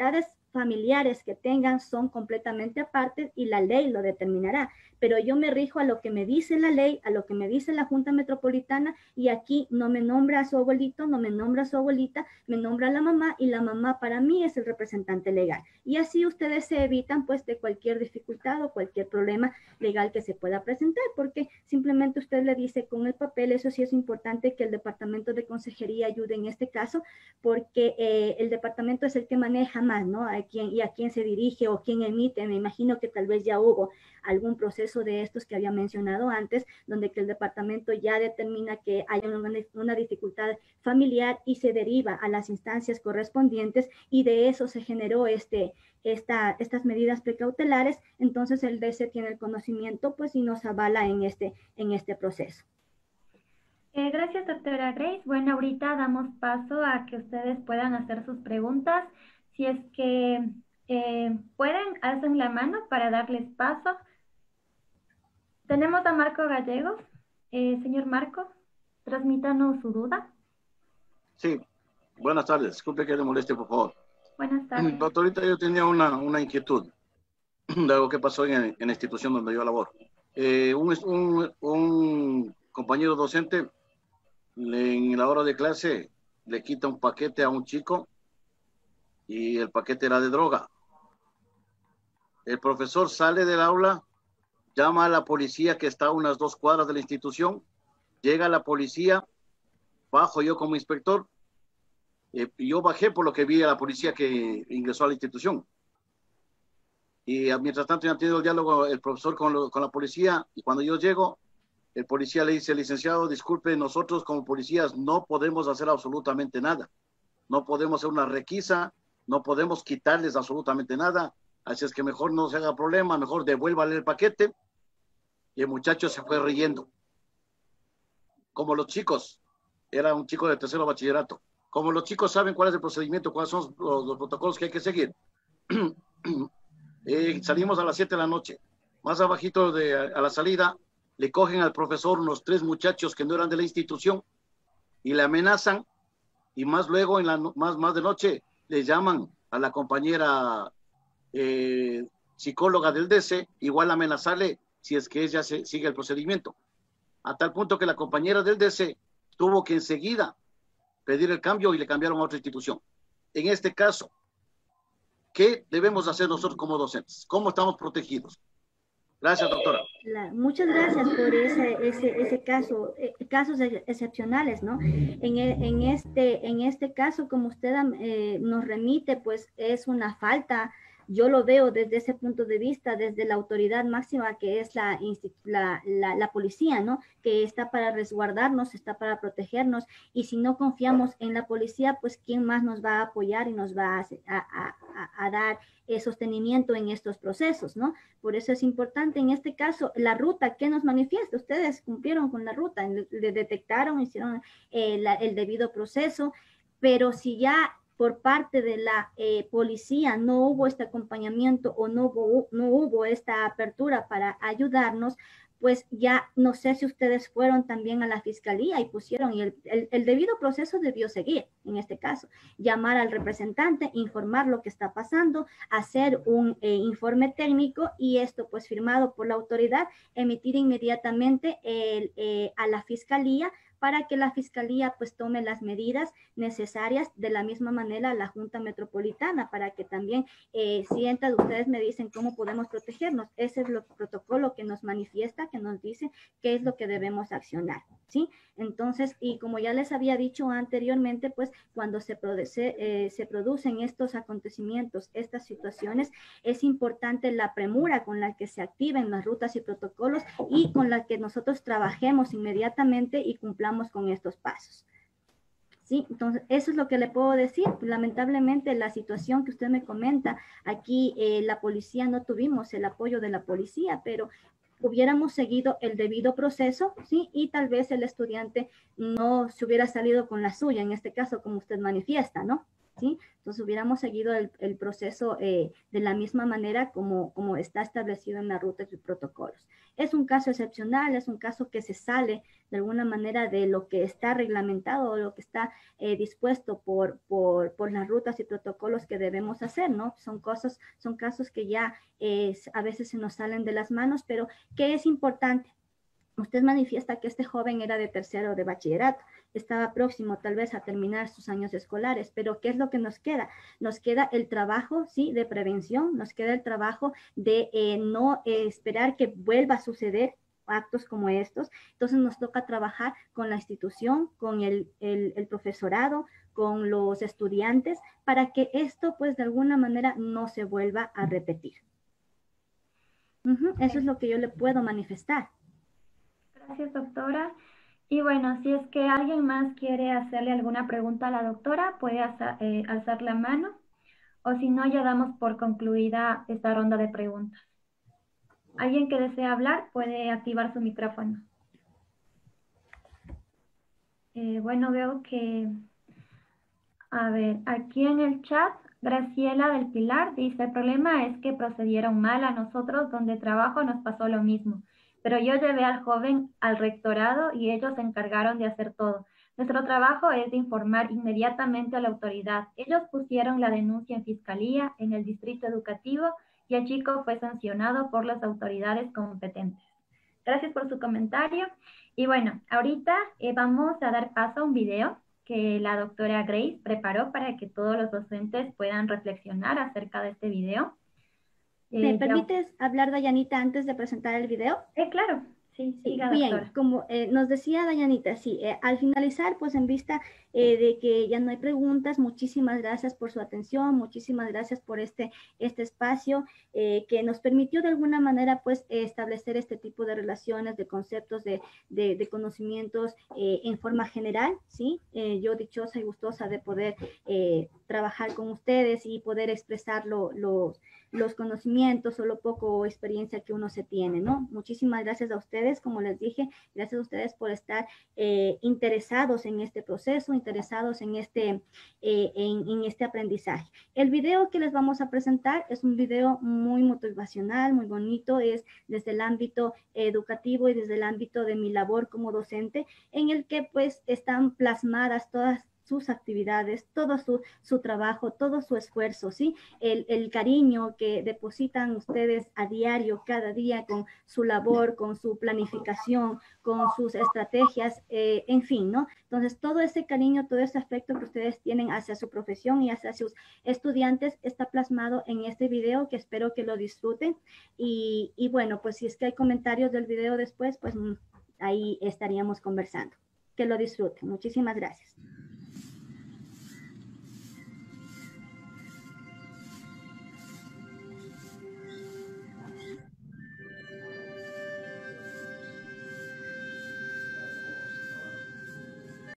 familiares que tengan son completamente aparte y la ley lo determinará. Pero yo me rijo a lo que me dice la ley, a lo que me dice la Junta Metropolitana, y aquí no me nombra a su abuelito, no me nombra a su abuelita, me nombra a la mamá, y la mamá para mí es el representante legal. Y así ustedes se evitan pues de cualquier dificultad o cualquier problema legal que se pueda presentar, porque simplemente usted le dice con el papel. Eso sí es importante que el Departamento de Consejería ayude en este caso, porque eh, el departamento es el que maneja más, ¿no? A quién, y a quién se dirige o quién emite. Me imagino que tal vez ya hubo algún proceso de estos que había mencionado antes, donde que el departamento ya determina que hay una, una dificultad familiar y se deriva a las instancias correspondientes, y de eso se generó este, esta, estas medidas precautelares. Entonces el D E C E tiene el conocimiento pues y nos avala en este, en este proceso. Eh, gracias, doctora Grace. Bueno, ahorita damos paso a que ustedes puedan hacer sus preguntas. Si es que eh, pueden, alcen la mano para darles paso. Tenemos a Marco Gallegos. Eh, señor Marco, transmítanos su duda. Sí, buenas tardes. Disculpe que le moleste, por favor. Buenas tardes. Doctorita, yo tenía una, una inquietud de algo que pasó en, en la institución donde yo laboro. Eh, un, un, un compañero docente le, en la hora de clase le quita un paquete a un chico y el paquete era de droga. El profesor sale del aula, llama a la policía que está a unas dos cuadras de la institución, llega la policía, bajo yo como inspector, eh, yo bajé por lo que vi a la policía que ingresó a la institución. Y mientras tanto ya ha tenido el diálogo el profesor con, lo, con la policía, y cuando yo llego, el policía le dice, licenciado, disculpe, nosotros como policías no podemos hacer absolutamente nada. No podemos hacer una requisa, no podemos quitarles absolutamente nada, así es que mejor no se haga problema, mejor devuélvale el paquete. Y el muchacho se fue riendo. Como los chicos, era un chico de tercero bachillerato, como los chicos saben cuál es el procedimiento, cuáles son los, los protocolos que hay que seguir. eh, salimos a las siete de la noche, más abajito de, a, a la salida, le cogen al profesor unos tres muchachos que no eran de la institución y le amenazan, y más luego, en la, más, más de noche, le llaman a la compañera eh, psicóloga del D E C E, igual amenazarle si es que ella se, sigue el procedimiento, a tal punto que la compañera del D E C E tuvo que enseguida pedir el cambio y le cambiaron a otra institución. En este caso, ¿qué debemos hacer nosotros como docentes? ¿Cómo estamos protegidos? Gracias, doctora. La, muchas gracias por ese, ese, ese caso, eh, casos excepcionales, ¿no? En, en, este, en este caso, como usted eh, nos remite, pues es una falta. Yo lo veo desde ese punto de vista, desde la autoridad máxima que es la, la, la, la policía, ¿no? Que está para resguardarnos, está para protegernos, y si no confiamos en la policía, pues ¿quién más nos va a apoyar y nos va a, a, a, a dar eh, sostenimiento en estos procesos, ¿no? Por eso es importante en este caso la ruta que nos manifiesta. Ustedes cumplieron con la ruta, le, le detectaron, hicieron eh, la, el debido proceso, pero si ya por parte de la eh, policía no hubo este acompañamiento o no hubo, no hubo esta apertura para ayudarnos, pues ya no sé si ustedes fueron también a la fiscalía y pusieron, y el, el, el debido proceso debió seguir en este caso, llamar al representante, informar lo que está pasando, hacer un eh, informe técnico, y esto pues firmado por la autoridad, emitir inmediatamente el, eh, a la fiscalía, para que la fiscalía pues tome las medidas necesarias. De la misma manera la Junta Metropolitana, para que también eh, sientan, ustedes me dicen cómo podemos protegernos. Ese es el protocolo que nos manifiesta, que nos dice qué es lo que debemos accionar, ¿sí? Entonces, y como ya les había dicho anteriormente, pues cuando se, produce, eh, se producen estos acontecimientos, estas situaciones, es importante la premura con la que se activen las rutas y protocolos, y con la que nosotros trabajemos inmediatamente y cumplamos con estos pasos. ¿Sí? Entonces, eso es lo que le puedo decir. Lamentablemente, la situación que usted me comenta, aquí eh, la policía, no tuvimos el apoyo de la policía, pero hubiéramos seguido el debido proceso, ¿sí? Y tal vez el estudiante no se hubiera salido con la suya, en este caso, como usted manifiesta, ¿no? ¿sí? Entonces hubiéramos seguido el, el proceso eh, de la misma manera como, como está establecido en la ruta y protocolos. Es un caso excepcional, es un caso que se sale de alguna manera de lo que está reglamentado o lo que está eh, dispuesto por, por, por las rutas y protocolos que debemos hacer, ¿no? Son cosas, son casos que ya eh, a veces se nos salen de las manos, pero ¿qué es importante? Usted manifiesta que este joven era de tercero de bachillerato, estaba próximo tal vez a terminar sus años escolares, pero ¿qué es lo que nos queda? Nos queda el trabajo, ¿sí?, de prevención, nos queda el trabajo de eh, no eh, esperar que vuelva a suceder actos como estos. Entonces nos toca trabajar con la institución, con el, el, el profesorado, con los estudiantes, para que esto pues de alguna manera no se vuelva a repetir. Uh-huh, eso es lo que yo le puedo manifestar. Gracias, doctora. Y bueno, si es que alguien más quiere hacerle alguna pregunta a la doctora, puede alzar, eh, alzar la mano, o si no, ya damos por concluida esta ronda de preguntas. Alguien que desee hablar puede activar su micrófono. Eh, bueno, veo que, a ver, aquí en el chat, Graciela del Pilar dice, el problema es que procedieron mal, a nosotros donde trabajo nos pasó lo mismo. Pero yo llevé al joven al rectorado y ellos se encargaron de hacer todo. Nuestro trabajo es de informar inmediatamente a la autoridad. Ellos pusieron la denuncia en fiscalía, en el distrito educativo, y el chico fue sancionado por las autoridades competentes. Gracias por su comentario. Y bueno, ahorita eh, vamos a dar paso a un video que la doctora Grace preparó para que todos los docentes puedan reflexionar acerca de este video. ¿Me Eh, permites ya... hablar, Dayanita, antes de presentar el video? Eh, claro, sí, sí siga, bien, doctora. como eh, nos decía Dayanita, sí, eh, al finalizar, pues en vista eh, de que ya no hay preguntas, muchísimas gracias por su atención, muchísimas gracias por este, este espacio eh, que nos permitió de alguna manera, pues, establecer este tipo de relaciones, de conceptos, de, de, de conocimientos eh, en forma general, ¿sí? Eh, yo dichosa y gustosa de poder eh, trabajar con ustedes y poder expresar lo, los los conocimientos o lo poco experiencia que uno se tiene, ¿no? Muchísimas gracias a ustedes, como les dije, gracias a ustedes por estar eh, interesados en este proceso, interesados en este, eh, en, en este aprendizaje. El video que les vamos a presentar es un video muy motivacional, muy bonito, es desde el ámbito educativo y desde el ámbito de mi labor como docente, en el que pues están plasmadas todas sus actividades, todo su, su trabajo, todo su esfuerzo, ¿sí? El, el cariño que depositan ustedes a diario, cada día, con su labor, con su planificación, con sus estrategias, eh, en fin, ¿no? Entonces, todo ese cariño, todo ese afecto que ustedes tienen hacia su profesión y hacia sus estudiantes está plasmado en este video, que espero que lo disfruten. Y, y bueno, pues si es que hay comentarios del video después, pues ahí estaríamos conversando. Que lo disfruten. Muchísimas gracias.